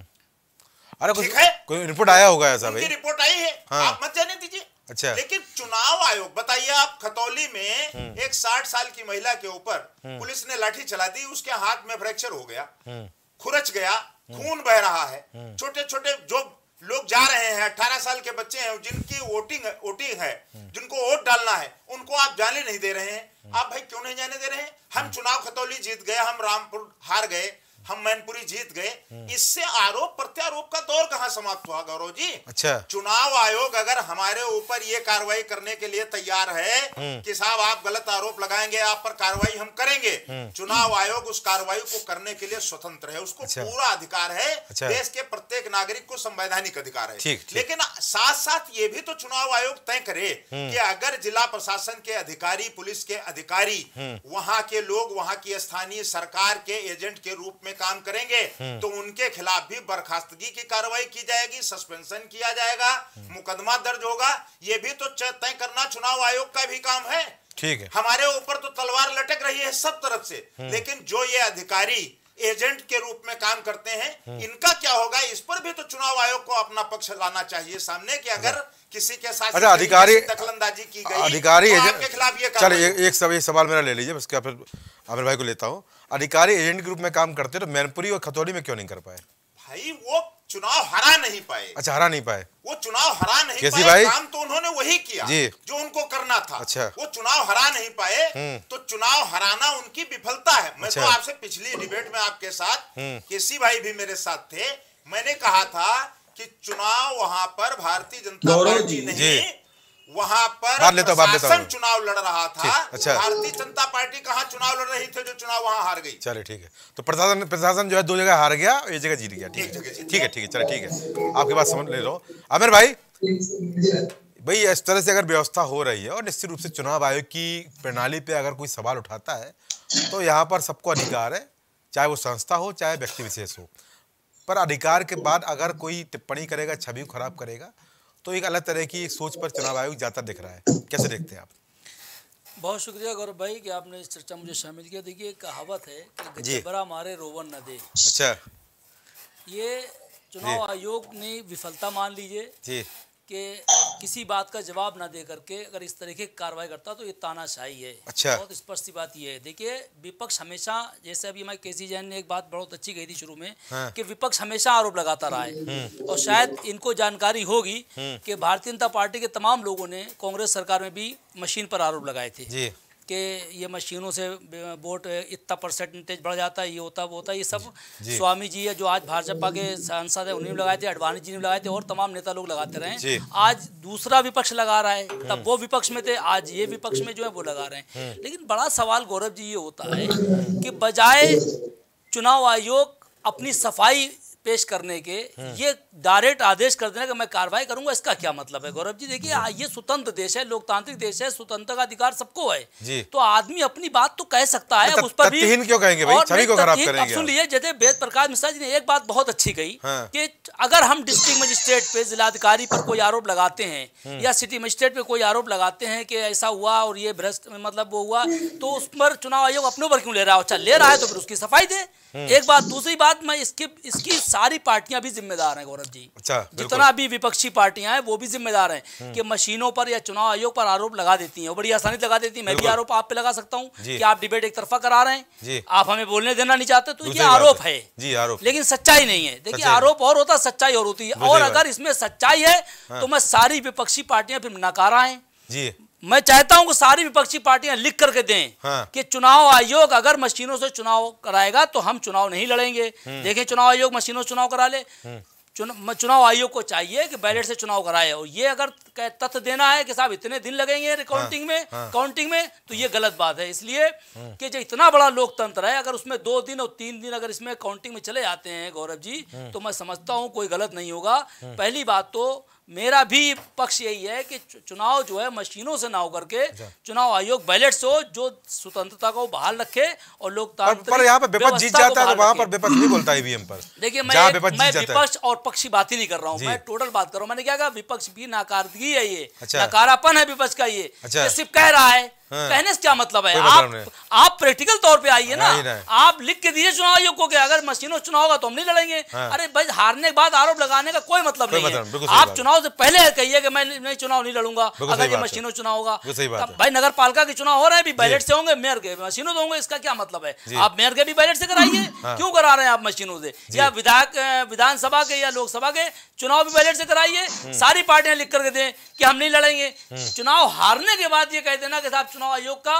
अरे ठीक है, कोई रिपोर्ट आया होगा ऐसा भाई? रिपोर्ट आई है, हाँ। आप मत जाने दीजिए। अच्छा। लेकिन चुनाव आयोग, बताइए आप, खतौली में एक साठ साल की महिला के ऊपर पुलिस ने लाठी चला दी, उसके हाथ में फ्रैक्चर हो गया, खुरच गया, खून बह रहा है। छोटे छोटे जो लोग जा रहे हैं, अठारह साल के बच्चे हैं जिनकी वोटिंग वोटिंग है, जिनको वोट डालना है, उनको आप जाने नहीं दे रहे हैं। आप भाई क्यों नहीं जाने दे रहे हैं? हम चुनाव खतौली जीत गए, हम रामपुर हार गए, हम मैनपुरी जीत गए, इससे आरोप प्रत्यारोप का दौर कहां समाप्त हुआ गौरव जी? अच्छा, चुनाव आयोग अगर हमारे ऊपर ये कार्रवाई करने के लिए तैयार है कि साहब आप गलत आरोप लगाएंगे, आप पर कार्रवाई हम करेंगे, चुनाव आयोग उस कार्रवाई को करने के लिए स्वतंत्र है, उसको अच्छा। पूरा अधिकार है। अच्छा। देश के प्रत्येक नागरिक को संवैधानिक अधिकार है। ठीक, ठीक। लेकिन साथ साथ ये भी तो चुनाव आयोग तय करे कि अगर जिला प्रशासन के अधिकारी, पुलिस के अधिकारी, वहां के लोग वहां की स्थानीय सरकार के एजेंट के रूप में काम करेंगे तो उनके खिलाफ भी बर्खास्तगी की कार्रवाई की जाएगी, सस्पेंशन किया जाएगा, मुकदमा दर्ज होगा। ये भी तो तय करना चुनाव आयोग का भी काम है। ठीक है। हमारे ऊपर तो तलवार लटक रही है सब तरफ से, लेकिन जो ये अधिकारी एजेंट के रूप में काम करते हैं, इनका क्या होगा? इस पर भी तो चुनाव आयोग को अपना पक्ष लाना चाहिए सामने कि अगर किसी के साथ अच्छा अधिकारी दखलंदाजी की गई, अधिकारी तो आपके खिलाफ ये चल एक, एक सब एक सवाल मेरा ले लीजिए, उसके फिर आमिर भाई को लेता हूँ। अधिकारी एजेंट के रूप में काम करते तो मैनपुरी और खतौली में क्यों नहीं कर पाए? भाई वो चुनाव हरा नहीं पाए। अच्छा, हरा नहीं पाए, वो चुनाव हरा नहीं कैसी पाए, भाई? काम तो उन्होंने वही किया जो उनको करना था। अच्छा। वो चुनाव हरा नहीं पाए, तो चुनाव हराना उनकी विफलता है। मैं अच्छा। तो आपसे पिछली डिबेट में आपके साथ, केसी भाई भी मेरे साथ थे, मैंने कहा था कि चुनाव वहां पर भारतीय जनता पार्टी नहीं, वहां पर प्रशासन चुनाव लड़ रहा था। अच्छा। भारतीय जनता पार्टी कहां चुनाव लड़ रही थी जो चुनाव वहां हार गई। चलिए ठीक है, तो प्रशासन प्रशासन जो है दो जगह हार गया, एक जगह जीत गया। ठीक है, ठीक है, ठीक है, चलो ठीक है, आपकी बात समझ ले रहा हूँ। आमिर भाई, भाई इस तरह से अगर व्यवस्था हो रही है और निश्चित रूप से चुनाव आयोग की प्रणाली पे अगर कोई सवाल उठाता है तो यहाँ पर सबको अधिकार है, चाहे वो संस्था हो चाहे व्यक्ति विशेष हो, पर अधिकार के बाद अगर कोई टिप्पणी करेगा, छवि को खराब करेगा, तो एक अलग तरह की सोच पर चुनाव आयोग जाता दिख रहा है। कैसे देखते हैं आप? बहुत शुक्रिया गौरव भाई कि आपने इस चर्चा मुझे शामिल किया। देखिए एक कहावत है कि गजबरा मारे रोवन न दे। अच्छा, ये चुनाव आयोग ने विफलता मान लीजिए जी कि किसी बात का जवाब ना दे करके अगर इस तरीके की कार्रवाई करता तो ये तानाशाही है। अच्छा। बहुत स्पष्ट सी बात ये है। देखिए विपक्ष हमेशा, जैसे अभी हमारे केसी जैन ने एक बात बहुत अच्छी कही थी शुरू में, हाँ। कि विपक्ष हमेशा आरोप लगाता रहा है और शायद इनको जानकारी होगी कि भारतीय जनता पार्टी के तमाम लोगों ने कांग्रेस सरकार में भी मशीन पर आरोप लगाए थे जी। कि ये मशीनों से वोट इतना परसेंटेज बढ़ जाता है, ये होता वो होता है। ये सब स्वामी जी है जो आज भाजपा के सांसद है, उन्होंने लगाए थे, अडवाणी जी ने लगाए थे और तमाम नेता लोग लगाते रहे। आज दूसरा विपक्ष लगा रहा है, तब वो विपक्ष में थे, आज ये विपक्ष में जो है वो लगा रहे हैं। लेकिन बड़ा सवाल गौरव जी ये होता है कि बजाय चुनाव आयोग अपनी सफाई पेश करने के ये डायरेक्ट आदेश कर देना कि मैं कार्रवाई करूंगा, इसका क्या मतलब है गौरव जी? देखिए ये स्वतंत्र देश है, लोकतांत्रिक देश है, स्वतंत्र का अधिकार सबको है, तो आदमी अपनी बात तो कह सकता है। उस पर भी क्यों कहेंगे भाई, छवि को खराब करेंगे? सुन लीजिए, जैसे वेद प्रकाश मिश्रा जी ने एक बात बहुत अच्छी कही कि अगर हम डिस्ट्रिक्ट मजिस्ट्रेट पे, जिलाधिकारी पर कोई आरोप लगाते हैं या सिटी मजिस्ट्रेट पे कोई आरोप लगाते हैं कि ऐसा हुआ और ये भ्रष्ट मतलब वो हुआ, तो उस पर चुनाव आयोग अपने ऊपर क्यों ले रहा है? अच्छा ले रहा है तो फिर उसकी सफाई दे। एक बात। दूसरी बात, मैं इसकी इसकी सारी पार्टियां भी जिम्मेदार हैं गौरव जी। अच्छा, जितना भी विपक्षी पार्टियां हैं वो भी जिम्मेदार हैं कि मशीनों पर या चुनाव आयोग पर आरोप लगा देती हैं, वो बड़ी आसानी लगा देती है। मैं भी आरोप आप पे लगा सकता हूँ कि आप डिबेट एक तरफा करा रहे हैं, आप हमें बोलने देना नहीं चाहते, तो ये आरोप है जी, आरोप। लेकिन सच्चाई नहीं है। देखिए आरोप और होता है, सच्चाई और होती है। और अगर इसमें सच्चाई है तो मैं सारी विपक्षी पार्टियां फिर नकारा है जी। मैं चाहता हूं कि सारी विपक्षी पार्टियां लिख करके दें हाँ। कि चुनाव आयोग अगर मशीनों से चुनाव कराएगा तो हम चुनाव नहीं लड़ेंगे। देखें चुनाव आयोग मशीनों से चुनाव करा ले, चुनाव आयोग को चाहिए कि बैलेट से चुनाव कराए। और ये अगर तथ्य देना है कि साहब इतने दिन लगेंगे काउंटिंग में हाँ। काउंटिंग में, तो ये गलत बात है। इसलिए कि जो इतना बड़ा लोकतंत्र है, अगर उसमें दो दिन और तीन दिन अगर इसमें काउंटिंग में चले जाते हैं गौरव जी, तो मैं समझता हूं कोई गलत नहीं होगा। पहली बात तो मेरा भी पक्ष यही है कि चुनाव जो है मशीनों से ना हो करके चुनाव आयोग बैलेट से हो, जो स्वतंत्रता को बहाल रखे और लोकतांत्रिक पर यहाँ पर विपक्ष जीत जाता है तो वहाँ पर विपक्ष नहीं बोलता ईवीएम पर। देखिए मैं मैं विपक्ष और पक्ष की बात ही नहीं कर रहा हूँ, मैं टोटल बात कर रहा हूँ। मैंने क्या कहा, विपक्ष भी नाकारदगी है, ये नकारापन है विपक्ष का, ये सिर्फ कह रहा है। हाँ। कहने से क्या मतलब है, आप आप प्रैक्टिकल तौर पे आइए ना, आप लिख के दीजिए चुनाव आयोग को कि अगर मशीनों से चुनाव होगा तो हम नहीं लड़ेंगे। हाँ। अरे भाई हारने के बाद आरोप लगाने का कोई मतलब नहीं है। आप चुनाव से पहले कहिए कि मैं नहीं चुनाव नहीं लड़ूंगा अगर ये मशीनों चुनाव होगा। भाई नगर पालिका के चुनाव हो रहे हैं, बैलेट से होंगे, मेयर के मशीनों से होंगे, इसका क्या मतलब है? आप मेयर के भी बैलेट से कराइए, क्यों करा रहे हैं आप मशीनों से? या विधायक विधानसभा के या लोकसभा के चुनाव भी बैलेट से कराइए। सारी पार्टियां लिख करके दें कि हम नहीं लड़ेंगे। चुनाव हारने के बाद ये कह देना कि साहब चुनाव आयोग का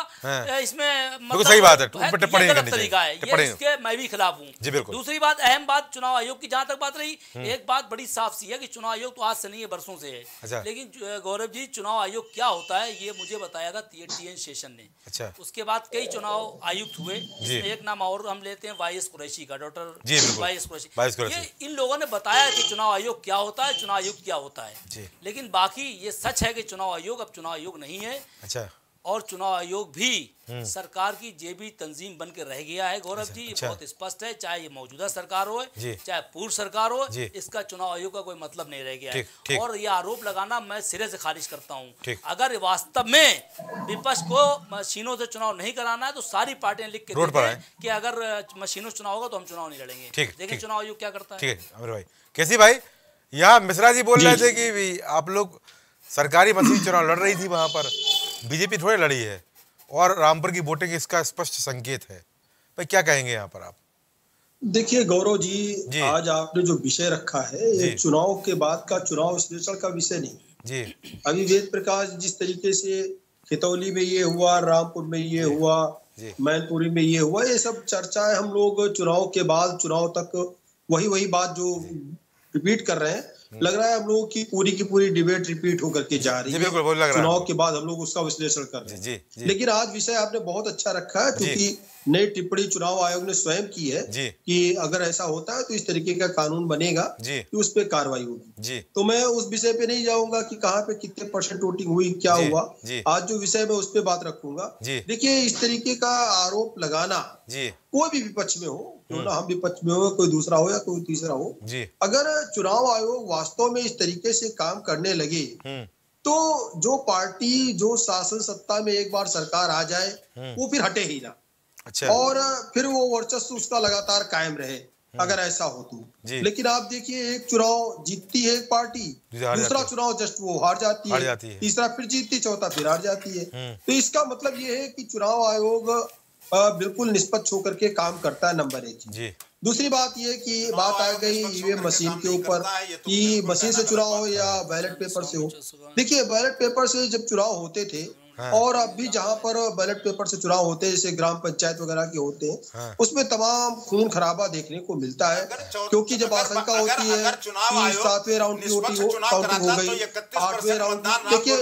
इसमें मतलब सही बात है, गलत तरीका है, ये इसके मैं भी खिलाफ हूँ। दूसरी बात, अहम बात चुनाव आयोग की जहां तक बात रही, एक बात बड़ी साफ सी है कि चुनाव आयोग तो आज से नहीं है, बरसों से है। अच्छा। लेकिन गौरव जी चुनाव आयोग क्या होता है ये मुझे बताया था टीएन सेशन ने। अच्छा। उसके बाद कई चुनाव आयुक्त हुए, एक नाम और हम लेते हैं वाई एस कुरैशी का, डॉक्टर वाई एस कुरैशी। ये इन लोगों ने बताया कि चुनाव आयोग क्या होता है, चुनाव आयुक्त क्या होता है। लेकिन बाकी ये सच है कि चुनाव आयोग अब चुनाव आयोग नहीं है। अच्छा। और चुनाव आयोग भी सरकार की जेबी तंजीम बन के रह गया है गौरव जी। अच्छा। बहुत स्पष्ट है, चाहे ये मौजूदा सरकार हो चाहे पूर्व सरकार हो, इसका चुनाव आयोग का कोई मतलब नहीं रह गया है। और ये आरोप लगाना मैं सिरे से खारिज करता हूँ। अगर वास्तव में विपक्ष को मशीनों से चुनाव नहीं कराना है तो सारी पार्टियां लिख के दें कि अगर मशीनों से चुनाव होगा तो हम चुनाव नहीं लड़ेंगे। देखिए चुनाव आयोग क्या करता है। अमर भाई, कैसी भाई, यहाँ मिश्रा जी बोल रहे थे कि आप लोग सरकारी मशीन चुनाव लड़ रही थी, वहां पर बीजेपी थोड़े लड़ी है और रामपुर की वोटिंग इसका स्पष्ट संकेत है। भाई क्या कहेंगे यहाँ पर आप? देखिए गौरव जी, जी, आज आपने जो विषय रखा है ये चुनाव के बाद का चुनाव विश्लेषण का विषय नहीं जी। अभी वेद प्रकाश जिस तरीके से खितौली में ये हुआ, रामपुर में ये हुआ, मैनपुरी में ये हुआ, ये सब चर्चाएं हम लोग चुनाव के बाद चुनाव तक वही वही बात जो रिपीट कर रहे हैं। लग रहा है हम लोगों की पूरी की पूरी डिबेट रिपीट होकर के जा रही है। चुनाव के बाद हम लोग उसका विश्लेषण कर रहे हैं जी, जी। लेकिन आज विषय आपने बहुत अच्छा रखा है, क्योंकि नई टिप्पणी चुनाव आयोग ने स्वयं की है कि अगर ऐसा होता है तो इस तरीके का कानून बनेगा कि उस पर कार्रवाई होगी। तो मैं उस विषय पे नहीं जाऊंगा कि कहाँ पे कितने परसेंट वोटिंग हुई, क्या हुआ। आज जो विषय मैं उस पर बात रखूंगा। देखिए इस तरीके का आरोप लगाना कोई भी विपक्ष में हो, क्यों ना हम विपक्ष में हो, कोई दूसरा हो या कोई तीसरा हो, अगर चुनाव आयोग वास्तव में इस तरीके से काम करने लगे तो जो पार्टी जो शासन सत्ता में एक बार सरकार आ जाए वो फिर हटे ही ना। अच्छा। और फिर वो वर्चस्व उसका लगातार कायम रहे अगर ऐसा हो तो। लेकिन आप देखिए एक चुनाव जीतती है एक पार्टी, दूसरा चुनाव जस्ट वो हार जाती है, जाती है। तीसरा फिर जीतती, चौथा फिर हार जाती है। तो इसका मतलब ये है कि चुनाव आयोग बिल्कुल निष्पक्ष होकर के काम करता है, नंबर एक। दूसरी बात ये कि बात आ गई ईवीएम मशीन के ऊपर कि मशीन से चुनाव हो या बैलेट पेपर से हो। देखिए बैलेट पेपर से जब चुनाव होते थे हाँ। और अब भी जहाँ पर बैलेट पेपर से चुनाव होते हैं जैसे ग्राम पंचायत वगैरह के होते हैं हाँ। उसमें तमाम खून खराबा देखने को मिलता है, क्योंकि जब आशंका होती है कि सातवें राउंड की वोटिंग काउंटिंग हो गई, आठवें राउंड। देखिए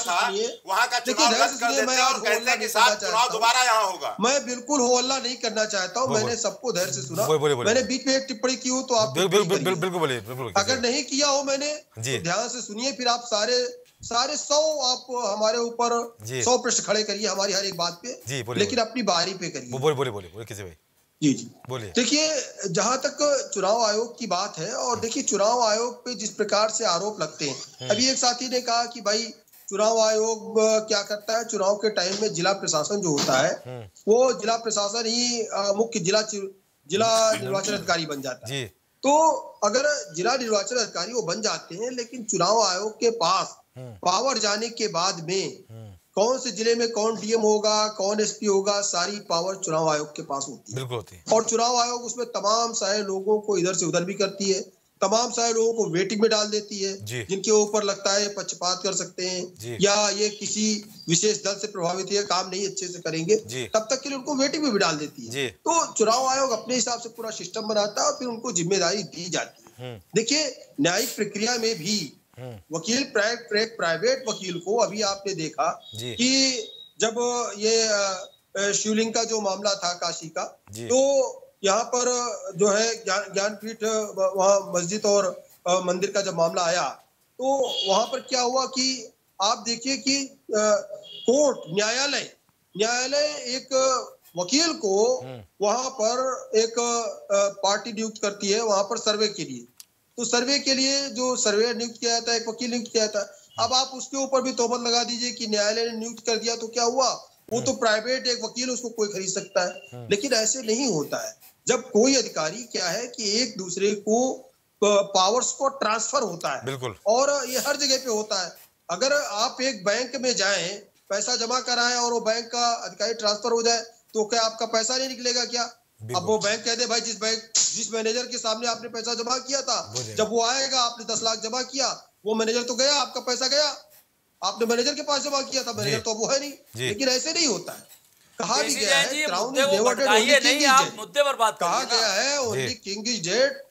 मैं बिल्कुल हो हल्ला नहीं करना चाहता हूँ, मैंने सबको धैर्य से सुना। मैंने बीच में एक टिप्पणी की हो तो आप अगर नहीं किया हो मैंने ध्यान से सुनिए, फिर आप सारे सारे सौ आप हमारे ऊपर सौ प्रश्न खड़े करिए हमारी हर एक बात पे जी, बोले, लेकिन बोले, अपनी बारी पे करिए। बोले बोले बोले बोले किसी भाई जी जी बोलिए। देखिए जहां तक चुनाव आयोग की बात है, और देखिए चुनाव आयोग पे जिस प्रकार से आरोप लगते हैं, अभी एक साथी ने कहा कि भाई चुनाव आयोग क्या करता है, चुनाव के टाइम में जिला प्रशासन जो होता है वो जिला प्रशासन ही मुख्य जिला जिला निर्वाचन अधिकारी बन जाता है। तो अगर जिला निर्वाचन अधिकारी वो बन जाते हैं, लेकिन चुनाव आयोग के पास पावर जाने के बाद में कौन से जिले में कौन डीएम होगा, कौन एसपी होगा, सारी पावर चुनाव आयोग के पास होती है। बिल्कुल होती है। और चुनाव आयोग उसमें तमाम सारे लोगों को इधर से उधर भी करती है, तमाम सारे लोगों को वेटिंग में डाल देती है, जिनके ऊपर लगता है पक्षपात कर सकते हैं या ये किसी विशेष दल से प्रभावित है, काम नहीं अच्छे से करेंगे, तब तक के लिए उनको वेटिंग में भी डाल देती है। तो चुनाव आयोग अपने हिसाब से पूरा सिस्टम बनाता है और फिर उनको जिम्मेदारी दी जाती है। देखिए, न्यायिक प्रक्रिया में भी वकील प्राइवेट वकील को, अभी आपने देखा कि जब ये शिवलिंग का जो मामला था काशी का, तो यहाँ पर जो है ज्ञान ज्ञानपीठ वहाँ मस्जिद और मंदिर का जब मामला आया, तो वहां पर क्या हुआ कि आप देखिए कि कोर्ट न्यायालय न्यायालय एक वकील को वहां पर एक पार्टी नियुक्त करती है वहां पर सर्वे के लिए। तो सर्वे के लिए जो सर्वे नियुक्त किया जाता है, एक वकील नियुक्त किया जाता है। अब आप उसके ऊपर भी तोहमत लगा दीजिए कि न्यायालय ने नियुक्त कर दिया, तो क्या हुआ, वो तो प्राइवेट एक वकील, उसको कोई खरीद सकता है। लेकिन ऐसे नहीं होता है। जब कोई अधिकारी क्या है कि एक दूसरे को पावर्स को ट्रांसफर होता है, बिल्कुल, और ये हर जगह पे होता है। अगर आप एक बैंक में जाएं, पैसा जमा कराएं और वो बैंक का अधिकारी ट्रांसफर हो जाए, तो क्या आपका पैसा नहीं निकलेगा क्या? अब वो बैंक कह दे भाई जिस बैंक जिस मैनेजर के सामने आपने पैसा जमा किया था, जब वो आएगा, आपने दस लाख जमा किया, वो मैनेजर तो गया, आपका पैसा गया, आपने मैनेजर के पास जमा किया था, मैनेजर तो वो है नहीं। लेकिन ऐसे नहीं होता है। कहा भी गया है crown is never dead, only king is dead. मुद्दे पर बात कहा गया है, only king is dead,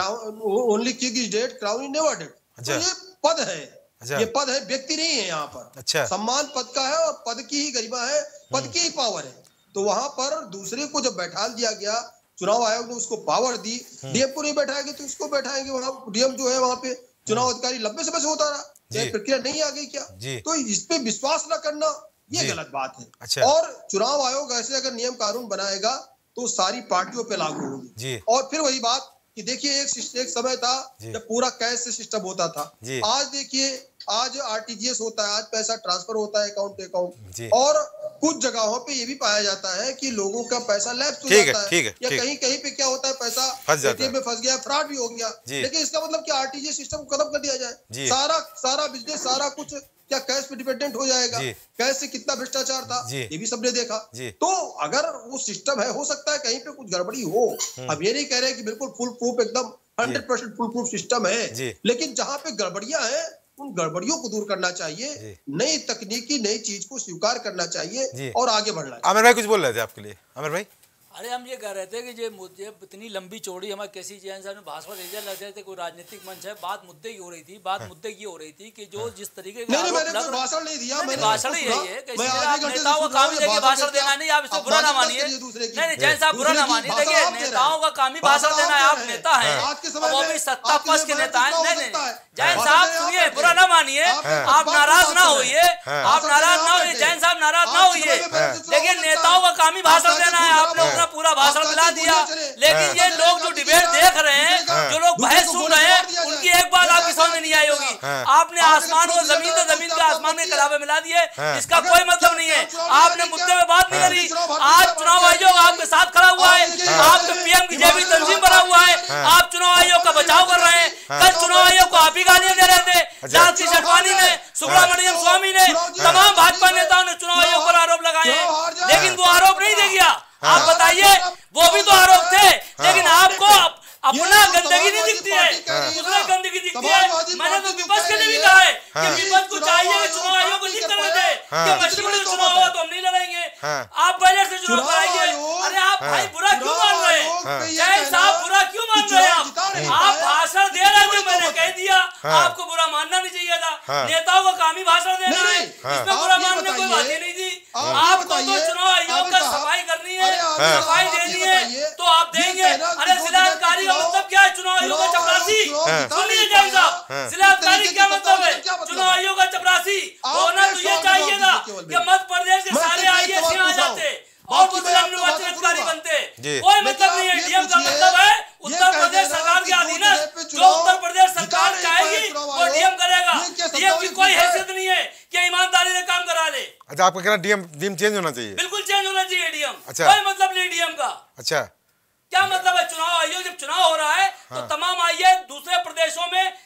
only king is dead, crown is never dead. तो ये पद है, ये पद है, व्यक्ति नहीं है। यहाँ पर अच्छा। सम्मान पद का है और पद की ही गरिमा है, पद की ही पावर है। तो वहां पर दूसरे को जब बैठा दिया गया, चुनाव आयोग ने उसको पावर दी, डीएम को नहीं बैठाएंगे तो उसको बैठाएंगे। वहां डीएम जो है वहां पे चुनाव अधिकारी लंबे समय से होता रहा, ये प्रक्रिया नहीं आ गई क्या? तो इस पे विश्वास न करना ये गलत बात है। अच्छा। और चुनाव आयोग ऐसे अगर नियम कानून बनाएगा तो सारी पार्टियों पे लागू होगी। और फिर वही बात कि देखिए एक एक समय था जब पूरा कैश से सिस्टम होता था। आज देखिए, आज आरटीजीएस होता है, आज पैसा ट्रांसफर होता है अकाउंट टू अकाउंट। और कुछ जगहों पे ये भी पाया जाता है कि लोगों का पैसा लैप्स हो जाता है, है या कहीं कहीं पे क्या होता है, पैसा एटीएम में फंस गया, फ्रॉड भी हो गया। लेकिन इसका मतलब कि आरटीजीएस सिस्टम को खत्म कर दिया जाए, सारा सारा बिजनेस सारा कुछ क्या कैश पे डिपेंडेंट हो जाएगा? कैश से कितना भ्रष्टाचार था ये भी सबने देखा। तो अगर वो सिस्टम है, हो सकता है कहीं पे कुछ गड़बड़ी हो। अब ये नहीं कह रहे कि बिल्कुल फुल प्रूफ एकदम hundred percent full proof system है, लेकिन जहां पे गड़बड़ियां हैं उन गड़बड़ियों को दूर करना चाहिए, नई तकनीकी नई चीज को स्वीकार करना चाहिए और आगे बढ़ना चाहिए। आमिर भाई कुछ बोल रहे थे आपके लिए। आमिर भाई, अरे हम ये कह रहे थे कि ये मुद्दे इतनी लंबी चौड़ी हमारे केसी जैन साहब ने भाषण दे दिया, लग रहे थे कोई राजनीतिक मंच है। बात मुद्दे की हो रही थी, बात मुद्दे की हो रही थी कि जो जिस तरीके का भाषण नहीं दिया, मैंने भाषण ही है ये, नेताओं का काम है भाषण देना, नहीं आप इसको बुरा ना मानिए। नहीं नहीं जैन साहब बुरा ना मानिए, देखिए नेताओं का काम ही भाषण देना है। आप नेता है, वो भी सत्ता पक्ष के नेता है। नहीं नहीं जैन साहब सुनिए, बुरा ना मानिए, आप नाराज ना होइए, आप नाराज ना होइए, जैन साहब नाराज ना होइए। देखिए नेताओं का काम ही भाषण देना है, आपने अपना पूरा भाषण दिला दिया। लेकिन ये लोग जो डिबेट देख रहे हैं, जो लोग बहस सुन रहे हैं, उनकी एक बात आपकी समझ में नहीं आई होगी। आपने आसमान और जमीन को जमीन को आसमान के कलावे मिला दिए, इसका कोई मतलब नहीं है। आपने मुद्दे में बात नहीं करी। आज चुनाव आयोग आपके साथ खड़ा हुआ है, आपके पीएम की जेबी तंजीम बना हुआ है, आप चुनाव आयोग का बचाव कर रहे हैं। कल चुनाव आयोग को आप ही गालियां दे रहे थे, लाल किशन पानी ने, सुब्रमण्यम स्वामी ने, तमाम भाजपा नेताओं ने चुनाव आयोग पर आरोप लगाए, लेकिन वो आरोप नहीं दे गया। आप बताइए, वो भी तो आरोप थे, लेकिन आपको अपना गंदगी नहीं दिखती है, दूसरा गंदगी दिखती है। मैंने तो विपक्ष के लिए भी कहा है कि विपक्ष को चाहिए कि चुनाव आयोग को नहीं करने दे, कि मशीन में चुनाव हुआ तो हम नहीं लड़ेंगे, आप बैलेट से चुनाव कराएंगे। अरे आप भाई बुरा क्यों मान रहे हैं? जैन साहब बुरा क्यों मान रहे हैं? आप आप भाषण दे रहे थे, मैंने कह दिया, आपको बुरा मानना नहीं चाहिए था। नेताओं का काम ही भाषण देना है, इसमें बुरा मानने कोई बात ही नहीं थी। आपको तो चुनाव आयोग का सफाई करनी है, सफाई देनी है तो आप देंगे। अरे जिलाधिकारी मतलब क्या है? चुनाव आयोग का चपरासी। सुनिए जैन साहब, जिलाधिकारी क्या मतलब है? चुनाव आयोग का चपरासी होना तो ये चाहिए था कि मध्य प्रदेश के सारे आईएएस यहाँ आ जाते और वो जिला निर्वाचन अधिकारी बनते। कोई मतलब नहीं है। डीएम का मतलब है उत्तर प्रदेश सरकार के अधीनस्थ, जो उत्तर प्रदेश सरकार चाहेगी वो डीएम करेगा। डीएम की कोई हैसियत नहीं है कि ईमानदारी से काम करा ले। अच्छा, आपका कहना डीएम डीएम चेंज होना चाहिए? बिल्कुल चेंज होना चाहिए डीएम। अच्छा, कोई मतलब नहीं डीएम का। अच्छा, क्या मतलब है? चुनाव आयोग जब चुनाव हो रहा है तो तमाम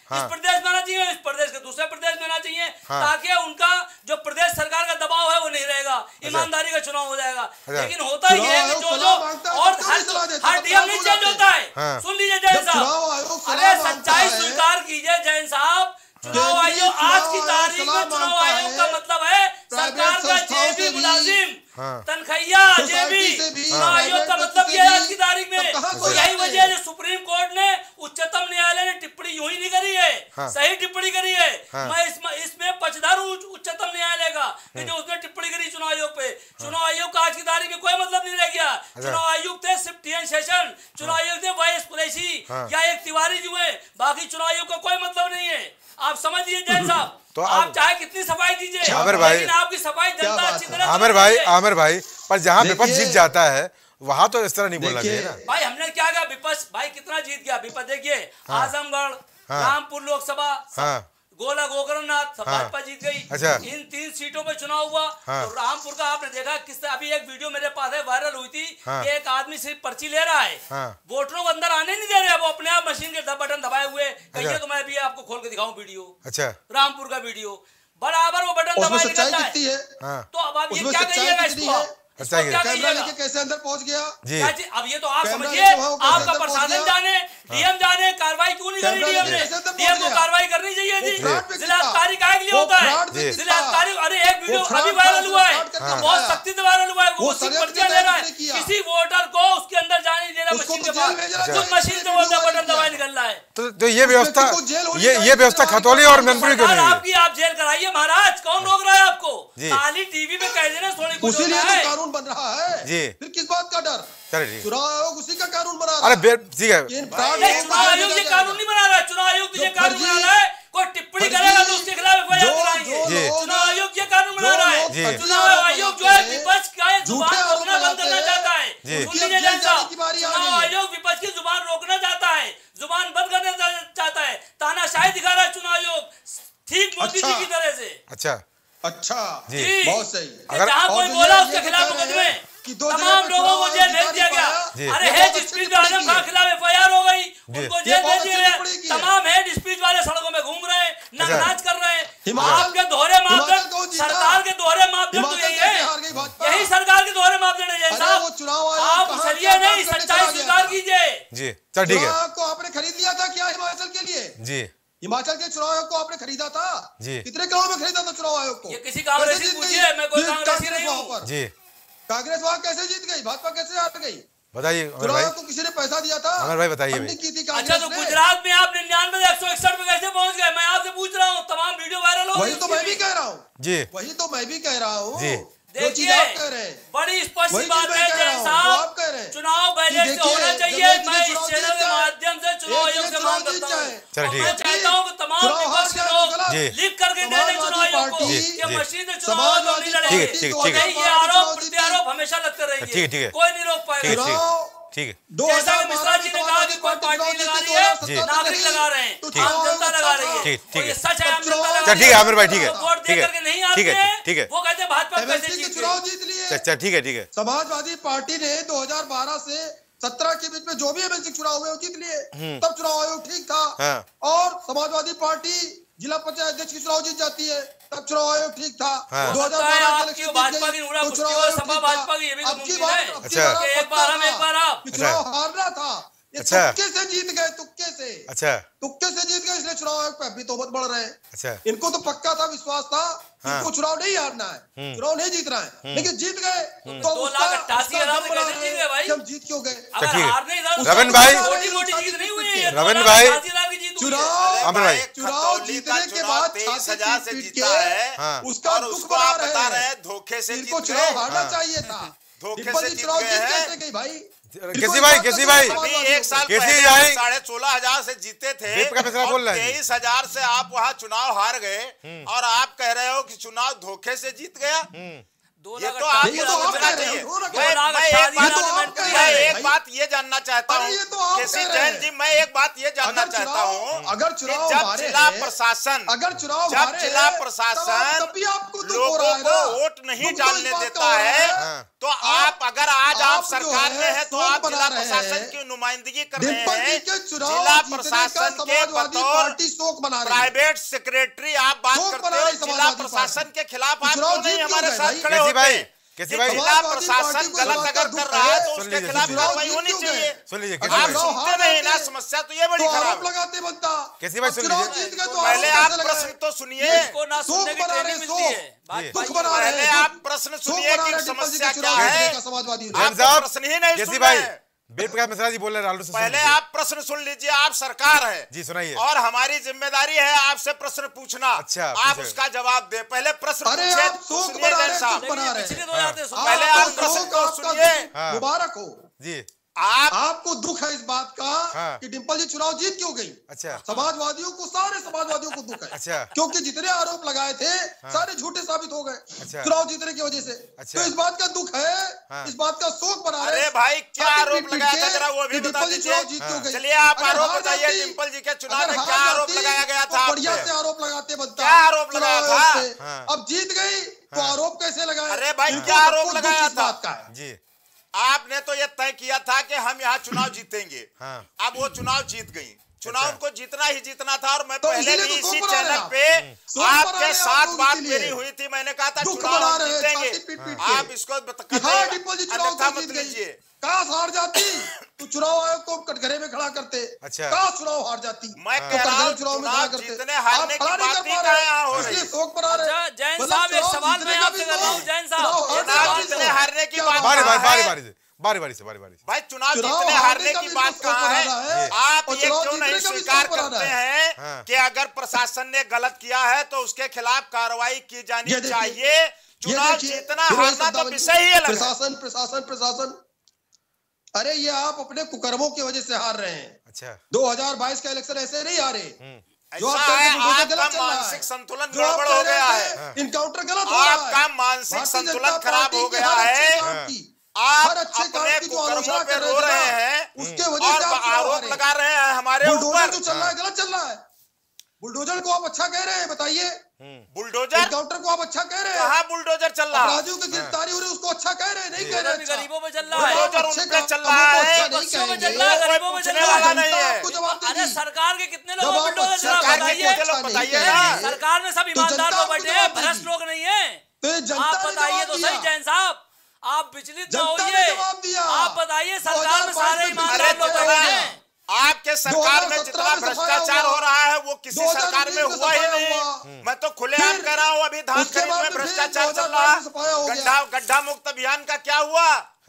इस प्रदेश में आना चाहिए, इस प्रदेश के दूसरे प्रदेश में आना चाहिए, ताकि उनका जो प्रदेश सरकार का दबाव है वो नहीं रहेगा, ईमानदारी का चुनाव हो जाएगा। लेकिन होता ही है कि जो जो और हर डीएम नहीं चेंज होता है। सुन लीजिए जैन साहब, अरे सच्चाई स्वीकार कीजिए जैन साहब, चुनाव आयोग आज की तारीख में चुनाव आयोग का मतलब है सरकार का जेबी मुलाजिम, तनख्वाहिया जेबी। चुनाव आयोग का मतलब ये है आज की तारीख में। तो यही वजह है सुप्रीम कोर्ट ने, उच्चतम न्यायालय ने टिप्पणी यूं ही नहीं करी है, सही टिप्पणी करी है। मैं इसमें इसमें पक्षधर हूं उच्चतम न्यायालय का कि जो उसने टिप्पणी करी चुनाव आयोग पे। चुनाव आयोग का आज की तारीख में कोई मतलब नहीं रह गया। चुनाव आयोग थे सिर्फ टी एन शेषन, चुनाव आयोग थे वाई एस कुरैशी या एक तिवारी जी हुए, बाकी चुनाव आयोग का कोई मतलब नहीं है। आप समझिए जैन साहब, तो आप चाहे कितनी सफाई दीजिए, आमिर भाई, लेकिन आपकी सफाई जनता अच्छी तरह। आमिर भाई, आमिर भाई, पर जहाँ विपक्ष जीत जाता है वहां तो इस तरह नहीं बोलना चाहिए ना भाई। हमने क्या कहा, विपक्ष भाई कितना जीत गया विपक्ष। देखिए आजमगढ़, रामपुर लोकसभा, गोला गोकर्णनाथ भाजपा जीत गई। अच्छा। इन तीन सीटों पे चुनाव हुआ। हाँ। तो रामपुर का आपने देखा किस, अभी एक वीडियो मेरे पास है, वायरल हुई थी। हाँ। कि एक आदमी सिर्फ पर्ची ले रहा है। हाँ। वोटरों को अंदर आने नहीं दे रहे, वो अपने आप मशीन के बटन दबाए हुए। कहिए तो मैं भी आपको खोल के दिखाऊं वीडियो। अच्छा। रामपुर का वीडियो बराबर वो बटन दबाए निकलता है। तो अब आप ये क्या कहिएगा इसको, कैमरा लेके कैसे अंदर पहुंच गया जी? अब ये तो आप समझिए, आपका प्रशासन जाने, डीएम जाने, कार्रवाई क्यों नहीं करी डीएम ने? डीएम को कार्रवाई करनी चाहिए जी। जिलाधिकारी काहे के लिए होता है? जिलाधिकारी, अरे एक वीडियो अभी वायरल हुआ है, बहुत सख्ती से वायरल हुआ है, वो पर्चियां ले रहा है, किसी वोटर को उसके अंदर जाने नहीं दे रहा, मशीन के पास खुद मशीन से बोलता बटन दबाए निकल रहा है। तो ये व्यवस्था, ये ये व्यवस्था खतौली और मैनपुरी क्यों नहीं? आपकी आप जेल कराइए महाराज, कौन रोक रहा है आपको? खाली टीवी में कह देना थोड़ी कुछ है, बन रहा है जी। फिर किस बात का डर? चुनाव आयोग उसी का कानून बना रहा है। अरे ठीक है, चुनाव आयोग ये कानून नहीं बना रहा है, चुनाव आयोग तो ये कानून बना रहा है, कोई टिप्पणी करेगा तो उसके खिलाफ एफ आई आर कराएंगे। चुनाव आयोग ये कानून बना रहा है। चुनाव आयोग जो है विपक्ष का जुबान रोकना बंद करना चाहता है। सुन लीजिए जैन साहब, चुनाव आयोग विपक्ष की जुबान रोकना चाहता है, जुबान बंद करना चाहता है, तानाशाही दिखा रहा है चुनाव आयोग, ठीक मोदी जी की तरह से। अच्छा अच्छा जी, बहुत सही। अगर जहाँ कोई बोला उसके खिलाफ मुकदमे, तमाम लोगों को जेल भेज दिया गया। अरे हेड स्पीच आजम खान खिलाफ एफ आई आर हो गई, उनको जेल भेज दिया गया। तमाम हेड स्पीच वाले सड़कों में घूम रहे हैं, नाच कर रहे हैं। आपके दोहरे मापदंड, सरकार के दोहरे मापदंड तो यही है, यही सरकार के दोहरे मापदंड है साहब। आप उछलिए नहीं, सच्चाई स्वीकार कीजिए जी। चल ठीक है, आपको आपने खरीद लिया था क्या हिमाचल के लिए जी? हिमाचल के चुनाव आयोग को आपने खरीदा था जी? कितने करोड़ में खरीदा था चुनाव आयोग को? ये किसी कांग्रेसी पूछिए, मैं कोई कांग्रेसी नहीं हूं जी। कांग्रेस वहां कैसे जीत गई, भाजपा कैसे हार गई? बताइए चुनाव आयोग को किसी ने पैसा दिया था? अमर भाई बताइए। अच्छा तो गुजरात में आप निन्यानवे एक सौ इकसठ पे कैसे पहुंच गए? मैं आपसे पूछ रहा हूँ, तमाम वीडियो वायरल हो। वही तो मैं भी कह रहा हूँ जी, वही तो मैं भी कह रहा हूँ। देखिए बड़ी स्पष्ट बात है जैन साहब, चुनाव बैलेट से होना चाहिए। मैं इस चैनल के माध्यम से चुनाव आयोग से मांग करता हूँ, मैं चाहता हूँ कि तमाम विपक्ष के लोग लिख करके दे दें चुनाव आयोग को कि मशीन से चुनाव आयोग नहीं लड़ेंगे। ये आरोप प्रत्यारोप हमेशा लगते रहेंगे, कोई नहीं रोक पाएगा। ठीक है, जैसा कि मिश्रा जी ने कहा कि कोई पार्टी लगा रही है, नागरिक लगा रहे हैं, आम जनता लगा रही है, ठीक है, सच है, आम जनता लगा रही है। ठीक है आमिर भाई, ठीक है, वोट दे करके नहीं आते हैं, ठीक है, वो कहते हैं भाजपा कैसे जीत चुनाव जीत लिए। अच्छा ठीक है, ठीक है। समाजवादी पार्टी ने दो हजार बारह से सत्रह के बीच में जो भी एमएलसी चुनाव हुए वो जीत लिए, तब चुनाव आयोग ठीक था। और समाजवादी पार्टी जिला पंचायत अध्यक्ष की चुनाव जीत जाती है, तब चुनाव आयोग ठीक था। दो हजार बारह की भाजपा की उड़ा कुश्ती और सपा भाजपा की, ये भी तो मुमकिन है। अच्छा, एक बार हम एक बार आप चुनाव हारना था, ये तुक्के से जीत गए, तुक्के से। अच्छा, तुक्के से जीत गए, इसलिए चुनाव आयोग पे अभी तोहमत बढ़ रहे हैं। अच्छा, इनको तो पक्का था, विश्वास था इनको चुनाव नहीं हारना है, चुनाव नहीं जीत रहा है, लेकिन जीत गए तो दो लाख अट्ठासी हजार से कैसे जीत गए भाई? हम जीत क्यों गए? रविंद्र भाई, छोटी मोटी जीत नहीं हुई है, रविंद्र भाई, चुनाव भाई चुनाव जीतने के बाद तेईस हजार से जीता है, उसका दुख बना बता रहे हैं धोखे से इनको चुनाव हारना चाहिए था, धोखे से जीत गए हैं भाई। किसी भाई किसी भाई एक साल किसी पहले साढ़े सोलह हजार से जीते थे, तेईस हजार से आप वहाँ चुनाव हार गए और आप कह रहे हो कि चुनाव धोखे से जीत गया। ये तो आप ये समझना चाहिए। मैं एक बात ये जानना चाहता हूँ, केसी जैन जी, मैं एक बात ये जानना चाहता हूँ अगर चुनाव जब जिला प्रशासन अगर चुनाव जब जिला प्रशासन लोगों को वोट नहीं डालने देता है, तो आप अगर आज आप सरकार में है तो आप जिला प्रशासन की नुमाइंदगी कर रहे हैं। जिला प्रशासन के बतौर प्राइवेट सेक्रेटरी आप बात करते हो, जिला प्रशासन के खिलाफ आप क्यों नहीं हमारे साथ खड़े होते हैं? जिला प्रशासन गलत अगर कर रहा है तो उसके खिलाफ कार्रवाई होनी चाहिए। आप सुनते नहीं ना, समस्या तो ये बड़ी खराब लगाते बनता। कैसी भाई सुन लीजिए, पहले आप प्रश्न तो सुनिए, पहले आप प्रश्न सुनिए कि समस्या क्या है। आप प्रश्न ही नहीं सुन रहे। बेप्रकाश मिश्रा जी बोल रहे हैं, पहले आप प्रश्न सुन लीजिए। आप सरकार है जी, सुनाइए, और हमारी जिम्मेदारी है आपसे प्रश्न पूछना। अच्छा, आप उसका जवाब दे। पहले प्रश्न पूछिए, सुनिए जैन साहब, पहले आप प्रश्न को सुनिए। मुबारक हो जी। आप आपको दुख है इस बात का हाँ। कि डिंपल जी चुनाव जीत क्यों गई। अच्छा, समाजवादियों को, सारे समाजवादियों को दुख है। अच्छा, क्योंकि जितने आरोप लगाए थे हाँ। सारे झूठे साबित हो गए। अच्छा, चुनाव जीतने की वजह से। अच्छा, तो इस बात का दुख है हाँ। इस बात का शोक बना रहे। अरे भाई क्या आरोप लगाया था जरा वो भी बता दीजिए। चलिए आप आरोप बताइए, डिंपल जी के चुनाव में क्या आरोप लगाया गया था? बढ़िया से आरोप लगाते बनता। क्या आरोप लगाया था? अब जीत गई तो आरोप कैसे लगाए? अरे भाई क्या आरोप लगाया था जी? आपने तो ये तय किया था कि हम यहाँ चुनाव जीतेंगे। हाँ। अब वो चुनाव जीत गई। चुनाव अच्छा। को जीतना ही जीतना था। और मैं तो पहले भी तो इसी चैनल पे आपके साथ बात मेरी हुई थी, मैंने कहा था चुनाव हम जीतेंगे। आप इसको अन्यथा मत लीजिए। काश हार जाती तो चुनाव आयोग को कटघरे में खड़ा करते। अच्छा, काश चुनाव हार जाती। मैं कह रहा हूं चुनाव में खड़ा करते। जीतने हारने की बात नहीं कर रहे हैं, इसलिए शोक बना रहे हैं। जैन साहब एक सवाल मैं आपसे कर रहा हूं। जैन साहब, जीतने हारने की बात बारी बारी बारी बारी से बारी बारी से बारी बारी भाई चुनाव जीतने हारने की बात कहाँ है? आप ये क्यों नहीं स्वीकार करते हैं कि अगर प्रशासन ने गलत किया है तो उसके खिलाफ कार्रवाई की जानी चाहिए? चुनाव जीतना हारना तो विषय ही अलग है। प्रशासन प्रशासन प्रशासन अरे ये आप अपने कुकर्मों की वजह से हार रहे हैं। अच्छा, दो हज़ार बाईस का इलेक्शन ऐसे नहीं हारे। जो आपका मानसिक संतुलन गड़बड़ हो गया है, इनकाउंटर गलत हो रहा है, आपका मानसिक संतुलन खराब हो गया है। आप अपने कुकर्मों पे रो रहे हैं, उसके वजह से आरोप लगा रहे हैं हमारे ऊपर। जो चल रहा है गलत चल रहा है। बुलडोजर को आप अच्छा कह रहे हैं, बताइए। बुलडोजर एनकाउंटर को आप अच्छा कह रहे हैं। कहाँ बुलडोजर चल रहा है? अपराधियों की गिरफ्तारी हो रही है उसको अच्छा कह रहे हैं, नहीं कह रहे हैं। गरीबों में चल रहा है, बुलडोजर उन पे चल रहा है, बच्चों में चल रहा है, गरीबों में चल रहा है। नहीं है। अरे सरकार के कितने लोग बुलडोजर चला बताइए? बताइए ना, सरकार में सब ईमानदार लोग बैठे हैं, भ्रष्ट लोग नहीं है। आप बताइए तो सही जैन साहब, आप विचलित न होइए। आप बताइए सरकार में सारे ईमानदार लोग बैठे हैं। आपके सरकार में जितना भ्रष्टाचार हो रहा है वो किसी सरकार में हुआ ही नहीं। मैं तो खुलेआम कह रहा हूँ, अभी धान खरीद में भ्रष्टाचार चल रहा है। गड्ढा गड्ढा मुक्त अभियान का क्या हुआ?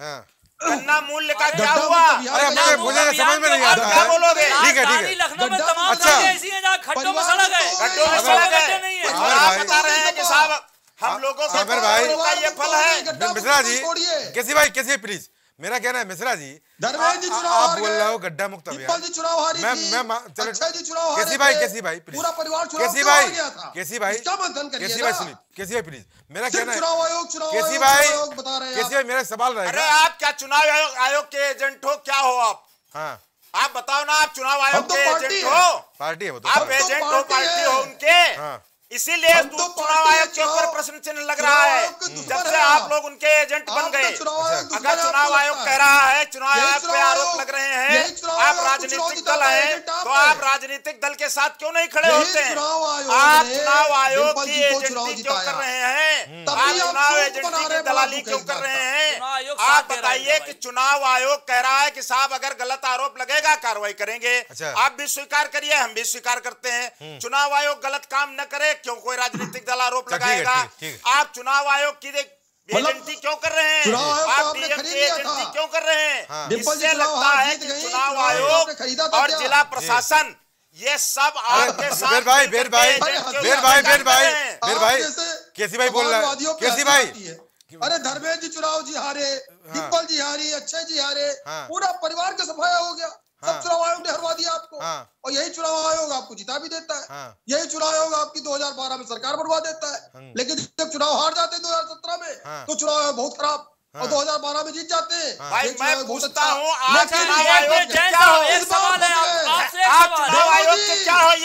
गन्ना मूल्य का क्या हुआ? अरे मुझे समझ में नहीं आता है। क्या बोलोगे? ठीक है ठीक है। लखनऊ में तमाम गाड़ियां ऐसी हैं जहाँ खड्डों में सड़क है, गड्ढों में सड़क है। और आप बता रहे हैं कि साहब हम लोगों के का ये फल है। मिश्रा जी, कैसी भाई कैसी प्लीज, मेरा कहना है मिश्रा जी, धर्मेंद्र जी चुनाव आप बोल रहे हो गड्ढा मुक्त अभियान जी चुनाव हारी मैं थी। मैं चलो अच्छा जी चुनाव कैसी भाई कैसी भाई पूरा परिवार चुनाव कैसी भाई गया था। कैसी भाई इसका मंथन करिए कैसी भाई सुनिए, कैसी भाई प्लीज, मेरा कहना है चुनाव आयोग चुनाव कैसी भाई बता रहे हैं। कैसी भाई मेरा सवाल रहेगा। अरे आप क्या चुनाव आयोग आयोग के एजेंट हो? क्या हो आप? हाँ आप बताओ ना, आप चुनाव आयोग के एजेंट हो? पार्टी है वो तो, आप एजेंट हो, पार्टी हो उनके, इसीलिए चुनाव आयोग के ऊपर प्रश्न चिन्ह लग रहा है जब से आप लोग उनके एजेंट बन गए। अगर चुनाव आयोग कह रहा है, चुनाव आयोग पे आरोप लग रहे हैं, आप राजनीतिक दल हैं, तो आप राजनीतिक दल के साथ क्यों नहीं खड़े होते हैं? आप चुनाव आयोग की एजेंटी क्यों कर रहे हैं? आप चुनाव एजेंटी की दलाली क्यों कर रहे हैं? आप बताइए कि चुनाव आयोग कह रहा है कि साहब अगर गलत आरोप लगेगा कार्रवाई करेंगे। आप भी स्वीकार करिए, हम भी स्वीकार करते हैं। चुनाव आयोग गलत काम न करे, क्यों कोई राजनीतिक दल आरोप लगाएगा? आप चुनाव आयोग की एजेंटी क्यों कर रहे हैं? आप डीएम की एजेंटी क्यों कर रहे हैं? इससे लगता है कि चुनाव आयोग और जिला प्रशासन ये सब आपके साथ बेर भाई बेर भाई बेर भाई बेर भाई बेर भाई कैसी भाई बोल रहा है? कैसी भाई? अरे धर्मेंद्र जी चुनाव जी हारे, डिंपल जी हारी, अक्षय जी हारे, पूरा परिवार का सफाया हो गया। सब चुनाव आयोग ने हरवा दिया आपको। हाँ। और यही चुनाव आयोग आपको जिता भी देता है। हाँ। यही चुनाव आयोग आपकी दो हज़ार बारह में सरकार बनवा देता है। हाँ। लेकिन जब चुनाव हार जाते हैं दो हज़ार सत्रह में, हाँ। तो चुनाव आयोग बहुत खराब। हाँ। और दो हज़ार बारह में जीत जाते हैं। हाँ। भाई मैं पूछता हूँ, आज चुनाव आयोग क्या हो? एक सवाल है आपसे, आप चुनाव आयोग के क्या हो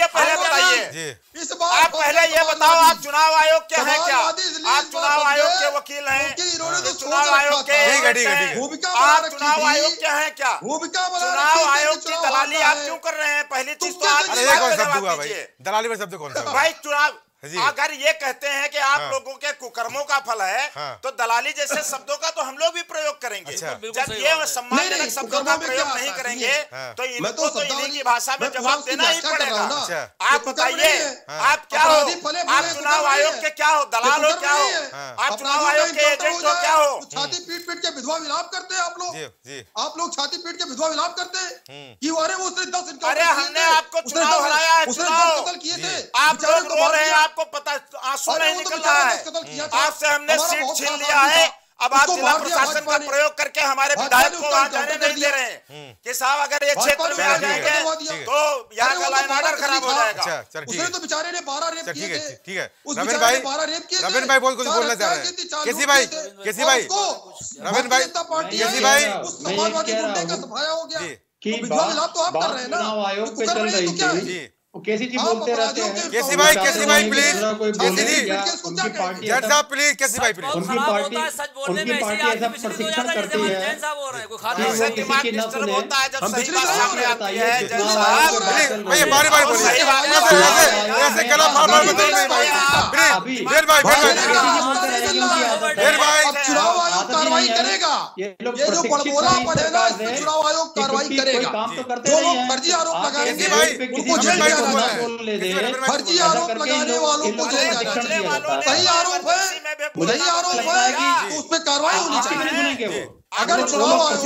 इस बार आप पहले ये बताओ, आप चुनाव आयोग के हैं क्या? आप चुनाव आयोग के वकील हैं, चुनाव आयोग के आप चुनाव आयोग के हैं क्या? चुनाव आयोग की दलाली आप क्यों कर रहे हैं? पहली चीज तो आप दलाली में शब्द कौन सा भाई? चुनाव अगर ये कहते हैं कि आप हाँ। लोगों के कुकर्मों का फल है हाँ। तो दलाली जैसे शब्दों का तो हम लोग भी प्रयोग करेंगे। अच्छा। जब ये सम्मानजनक शब्दों का प्रयोग नहीं करेंगे हाँ। तो इनको तो इन्हीं की भाषा में जवाब देना ही पड़ेगा। आप बताइए, आप क्या हो? आप चुनाव आयोग के क्या हो? दलाल हो क्या हो? आप चुनाव आयोग के एजेंट हो क्या हो? छाती पीट पीट के विधवा विलाप करते हैं आप लोग। आप लोग छाती पीट के विधवा विलाप करते हैं कि अरे वो उसने दस इनका, अरे हमने आपको चुनाव हराया है, चुनाव किए थे, आप लोग रो रहे हैं, आपको पता आंसू नहीं निकल रहा है। आपसे हमने सीट छीन लिया है, अब आप जिला प्रशासन का प्रयोग करके हमारे विधायक को वहां जाने नहीं दे रहे हैं कि साहब अगर ये क्षेत्र में आ जाएंगे तो यहाँ का लाइन ऑर्डर खराब हो जाएगा। उसने तो बेचारे ने बारह रेप किए थे। ठीक है रमेन भाई, रमेन भाई बहुत कुछ बोलना चाह रहे हैं। केसी भाई, केसी भाई, रमेन भाई, केसी भाई, उस समाजवादी गुंडे का सफाया हो गया कि विधवा विलाप तो आप कर रहे हैं ना। चुनाव आयोग पे चल रही थी, केसी जी बोलते रहते हैं। केसी भाई, केसी भाई प्लीज, केसी जी, उनकी पार्टी जज साहब प्लीज, केसी भाई प्लीज। उनकी पार्टी उनकी पार्टी ऐसा प्रशिक्षण करती है कि दिमाग डिस्टर्ब होता है जब सही बात सामने आती है। भैया बारी बारी बोलिए, ऐसे ऐसे गला फाड़ फाड़ मत नहीं भाई, प्लीज देर भाई, देर भाई। अब चुनाव आयोग कार्रवाई करेगा, ये जो बड़बोलापन है ना, इसमें चुनाव आयोग कार्रवाई करेगा। जो लोग फर्जी आरोप लगाएंगे उनको जेल में फर्जी आरोप लगाने वालों को जेल जाना चाहिए। सही आरोप है, सही आरोप है तो उस पर कार्रवाई होनी चाहिए। अगर चुनाव आयोग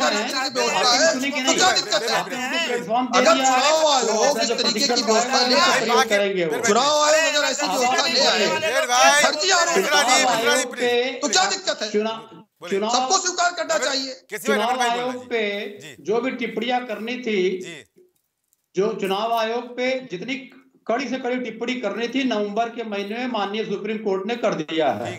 तो क्या दिक्कत है? अगर चुनाव आयोग इस तरीके की व्यवस्था ले आए, चुनाव आयोग अगर ऐसी व्यवस्था ले आए, फर्जी आरोप तो क्या दिक्कत है? सबको स्वीकार करना चाहिए। चुनाव आयोग पे जो भी टिप्पणियां करनी थी, जो चुनाव आयोग पे जितनी कड़ी से कड़ी टिप्पणी करनी थी, नवंबर के महीने में माननीय सुप्रीम कोर्ट ने कर दिया है।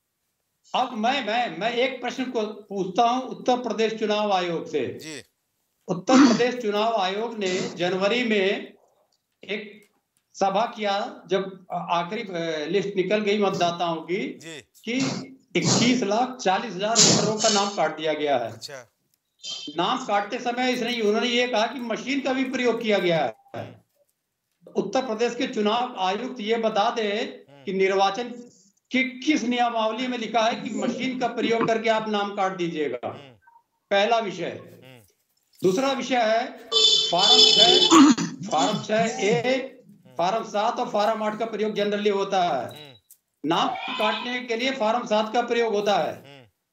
अब मैं मैं मैं एक प्रश्न को पूछता हूं उत्तर प्रदेश चुनाव आयोग से। उत्तर प्रदेश चुनाव आयोग ने जनवरी में एक सभा किया जब आखिरी लिस्ट निकल गई मतदाताओं की कि इक्कीस लाख चालीस हजार वोटरों का नाम काट दिया गया है। अच्छा। नाम काटते समय इसने उन्होंने ये कहा कि मशीन का भी प्रयोग किया गया है। उत्तर प्रदेश के चुनाव आयुक्त ये बता दे कि निर्वाचन की किस नियमावली में लिखा है कि मशीन का प्रयोग करके आप नाम काट दीजिएगा। पहला विषय। दूसरा विषय है फार्म छह, फार्म छह ए, फार्म सात और फार्म आठ का प्रयोग जनरली होता है। नाम काटने के लिए फार्म सात का प्रयोग होता है।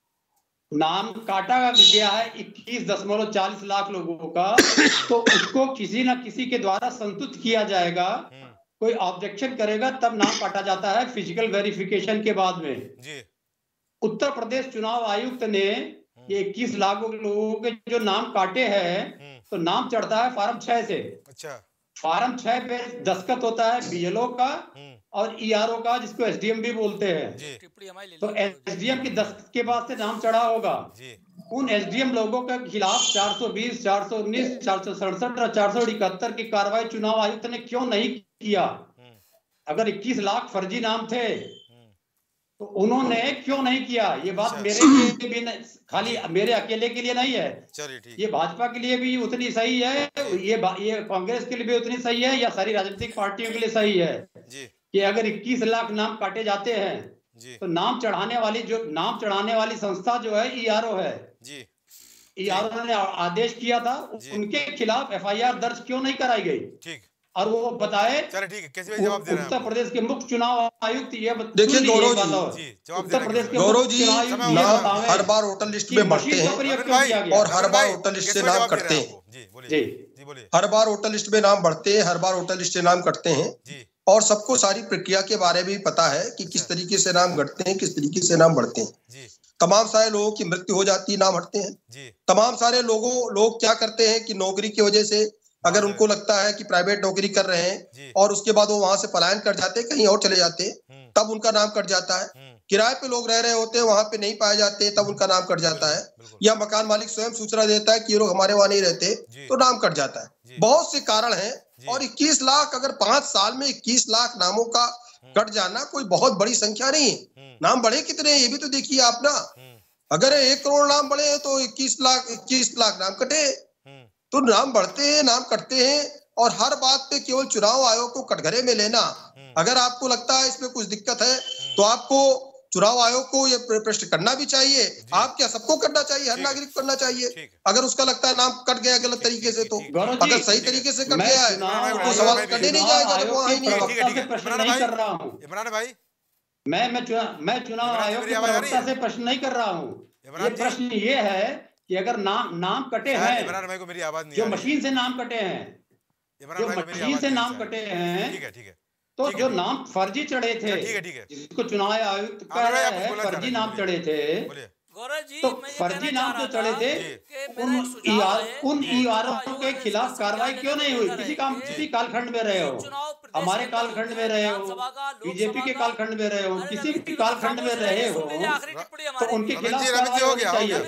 नाम काटा गया है इक्कीस दशमलव चालीस लाख लोगों का, तो उसको किसी ना किसी के द्वारा संतुष्ट किया जाएगा। कोई ऑब्जेक्शन करेगा तब नाम काटा जाता है फिजिकल वेरिफिकेशन के बाद में। जी। उत्तर प्रदेश चुनाव आयुक्त ने ये इक्कीस लाख लोगों के जो नाम काटे हैं तो नाम चढ़ता है फार्म छह से। अच्छा। फार्म छह पे दस्तखत होता है बीएलओ का और ईआरओ का, जिसको एसडीएम भी बोलते हैं। तो एसडीएम की दस्तखत के बाद से नाम चढ़ा होगा। उन एसडीएम लोगों के खिलाफ चार सौ बीस, चार सौ उन्नीस, चार सौ सड़सठ और चार सौ इकहत्तर की कार्रवाई चुनाव आयुक्त ने क्यों नहीं किया? अगर इक्कीस लाख फर्जी नाम थे तो उन्होंने क्यों नहीं किया? ये बात मेरे लिए भी नहीं, खाली मेरे अकेले के लिए नहीं है, ये भाजपा के लिए भी उतनी सही है, ये ये कांग्रेस के लिए भी उतनी सही है, या सारी राजनीतिक पार्टियों के लिए सही है कि अगर इक्कीस लाख नाम काटे जाते हैं तो नाम चढ़ाने वाली जो नाम चढ़ाने वाली संस्था जो है ईआरओ है। जी। ईआरओ ने आदेश किया था, उनके खिलाफ एफआईआर दर्ज क्यों नहीं कराई गई? ठीक। और वो बताए। चलो ठीक है, कैसे जवाब दे रहे हैं? उत्तर प्रदेश के मुख्य चुनाव आयुक्त ये देखिए गौरव जी, उत्तर प्रदेश के गौरव जी नाम हर बार वोटर लिस्ट में बढ़ते हैं और हर बार वोटर लिस्ट से नाम कटते हैं। जी बोलिए। हर बार वोटर लिस्ट में नाम बढ़ते हैं, हर बार वोटर लिस्ट से नाम कटते हैं और सबको सारी प्रक्रिया के बारे में पता है कि किस तरीके से नाम घटते हैं, किस तरीके से नाम बढ़ते हैं। तमाम सारे लोगों की मृत्यु हो जाती है, नाम हटते हैं। तमाम सारे लोगों लोग क्या करते हैं कि नौकरी की वजह से, अगर उनको लगता है कि प्राइवेट नौकरी कर रहे हैं और उसके बाद वो वहां से पलायन कर जाते हैं, कहीं और चले जाते हैं, तब उनका नाम कट जाता है। किराए पे लोग रह रहे होते हैं, वहां पे नहीं पाए जाते, तब उनका नाम कट जाता है, या मकान मालिक स्वयं सूचना देता है कि ये लोग हमारे वहां नहीं रहते तो नाम कट जाता है। बहुत से कारण हैं, और इक्कीस लाख अगर पांच साल में इक्कीस लाख नामों का कट जाना कोई बहुत बड़ी संख्या नहीं है। नाम बढ़े कितने ये भी तो देखिए आप ना, अगर एक करोड़ नाम बढ़े हैं तो इक्कीस लाख इक्कीस लाख नाम कटे, तो नाम बढ़ते हैं नाम कटते हैं। और हर बात पे केवल चुनाव आयोग को कटघरे में लेना, अगर आपको लगता है इसमें कुछ दिक्कत है तो आपको चुनाव आयोग को ये प्रश्न करना भी चाहिए। आप क्या सबको करना चाहिए, हर नागरिक को करना चाहिए। अगर उसका लगता है नाम कट गया गलत तरीके से, तो अगर सही तरीके से कट गया है तो सवाल कटे नहीं जाएगा, तो वहाँ ही नहीं इमरान भाई। मैं मैं चुनाव मैं चुनाव आयोग के प्रवक्ता से प्रश्न नहीं कर रहा हूँ। ये प्रश्न ये है कि अगर नाम नाम कटे हैं, इमरान भाई को मेरी आवाज नहीं जो मशीन से नाम कटे हैं, जो मशीन से नाम कटे हैं, ठीक है ठीक है, तो जो नाम फर्जी चढ़े थे, ठीक है ठीक है, जिसको चुनाव आयुक्त कह रहा है फर्जी नाम चढ़े थे, गौरव जी, तो फर्जी नाम जो चढ़े थे उन उन ईआरओ के खिलाफ कार्रवाई क्यों नहीं हुई? किसी काम किसी कालखंड में रहे हो, हमारे कालखंड में रहे हो, बीजेपी के कालखंड में रहे हो, किसी भी कालखंड में रहे हो, तो उनके खिलाफ कार्रवाई होनी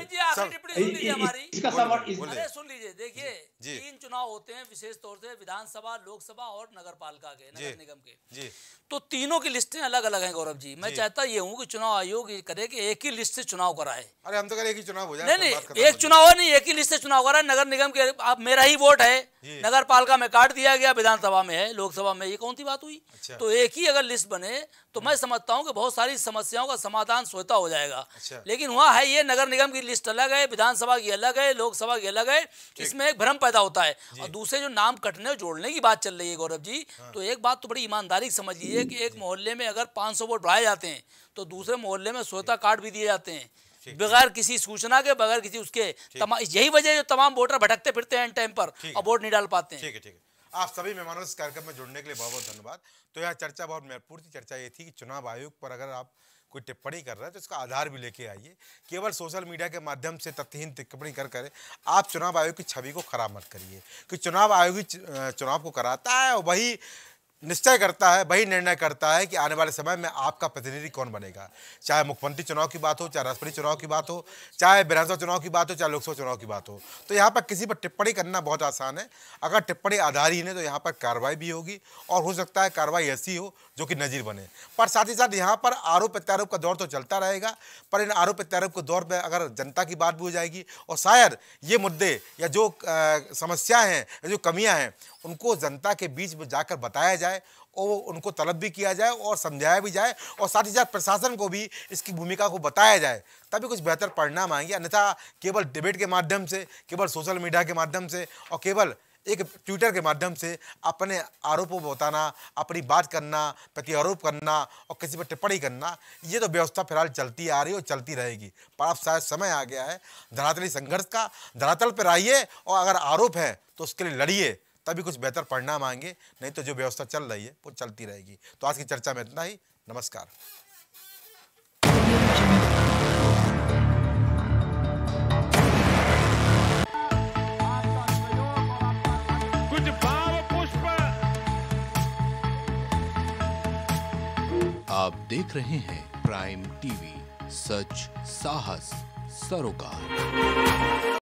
चाहिए। इसका सवाल सुन लीजिए, देखिए तीन चुनाव होते हैं विशेष तौर से विधानसभा, लोकसभा और नगर पालिका के, नगर निगम के, तो तीनों की लिस्टें अलग अलग हैं। गौरव जी, मैं चाहता ये हूँ कि चुनाव आयोग ये करे कि एक ही लिस्ट से चुनाव कराए। अरे हम तो करें एक ही चुनाव हो जाए। नहीं नहीं, एक चुनाव नहीं, एक ही लिस्ट से चुनाव कराए। नगर निगम के आप मेरा ही वोट है, नगर पालिका में काट दिया गया, विधानसभा में है, लोकसभा में, ये कौन सी बात हुई? अच्छा। तो एक ही अगर लिस्ट बने तो मैं समझता हूँ कि बहुत सारी समस्याओं का समाधान स्वतः हो जाएगा। अच्छा। लेकिन वहाँ है ये नगर निगम की लिस्ट अलग है, विधानसभा की अलग है, लोकसभा की अलग है, इसमें एक भ्रम पैदा होता है। और दूसरे जो नाम कटने जोड़ने की बात चल रही है गौरव जी, तो एक बात तो बड़ी ईमानदारी से समझ लीजिए कि एक मोहल्ले में अगर पाँच सौ वोट बढ़ाए जाते हैं तो दूसरे मोहल्ले में स्वतः कार्ड भी दिए जाते हैं बगैर किसी सूचना के, बगैर किसी उसके। यही वजह जो तमाम वोटर भटकते फिरते हैं टाइम पर और वोट नहीं डाल पाते हैं। ठीक है ठीक है, आप सभी मेहमानों इस कार्यक्रम में जुड़ने के लिए बहुत बहुत धन्यवाद। तो यह चर्चा बहुत महत्वपूर्ण थी। चर्चा ये थी कि चुनाव आयोग पर अगर आप कोई टिप्पणी कर रहे हैं तो इसका आधार भी लेके आइए। केवल सोशल मीडिया के माध्यम से तथ्यहीन टिप्पणी कर कर आप चुनाव आयोग की छवि को खराब मत करिए, कि चुनाव आयोग ही चुनाव को कराता है और वही निश्चय करता है, वही निर्णय करता है कि आने वाले समय में आपका प्रतिनिधि कौन बनेगा। चाहे मुख्यमंत्री चुनाव की बात हो, चाहे राष्ट्रपति चुनाव की बात हो, चाहे विधानसभा चुनाव की बात हो, चाहे लोकसभा चुनाव की बात हो। तो यहाँ पर किसी पर टिप्पणी करना बहुत आसान है। अगर टिप्पणी आधारहीन है तो यहाँ पर कार्रवाई भी होगी, और हो सकता है कार्रवाई ऐसी हो जो कि नज़ीर बने। पर साथ ही साथ यहाँ पर आरोप प्रत्यारोप का दौर तो चलता रहेगा, पर इन आरोप प्रत्यारोप के दौर पर अगर जनता की बात भी हो जाएगी और शायद ये मुद्दे या जो समस्याएँ हैं, जो कमियाँ हैं, उनको जनता के बीच में जाकर बताया जाए और उनको तलब भी किया जाए और समझाया भी जाए, और साथ ही साथ प्रशासन को भी इसकी भूमिका को बताया जाए, तभी कुछ बेहतर परिणाम आएंगे। अन्यथा केवल डिबेट के माध्यम से, केवल सोशल मीडिया के माध्यम से और केवल एक ट्विटर के माध्यम से अपने आरोपों को बताना, अपनी बात करना, प्रत्यारोप करना और किसी पर टिप्पणी करना, ये तो व्यवस्था फिलहाल चलती आ रही है और चलती रहेगी। पर अब शायद समय आ गया है धरातली संघर्ष का। धरातल पर आइए और अगर आरोप है तो उसके लिए लड़िए, तभी कुछ बेहतर परिणाम आएंगे। नहीं तो जो व्यवस्था चल रही है वो चलती रहेगी। तो आज की चर्चा में इतना ही। नमस्कार। कुछ भाव पुष्प। आप देख रहे हैं प्राइम टीवी, सच साहस सरोकार।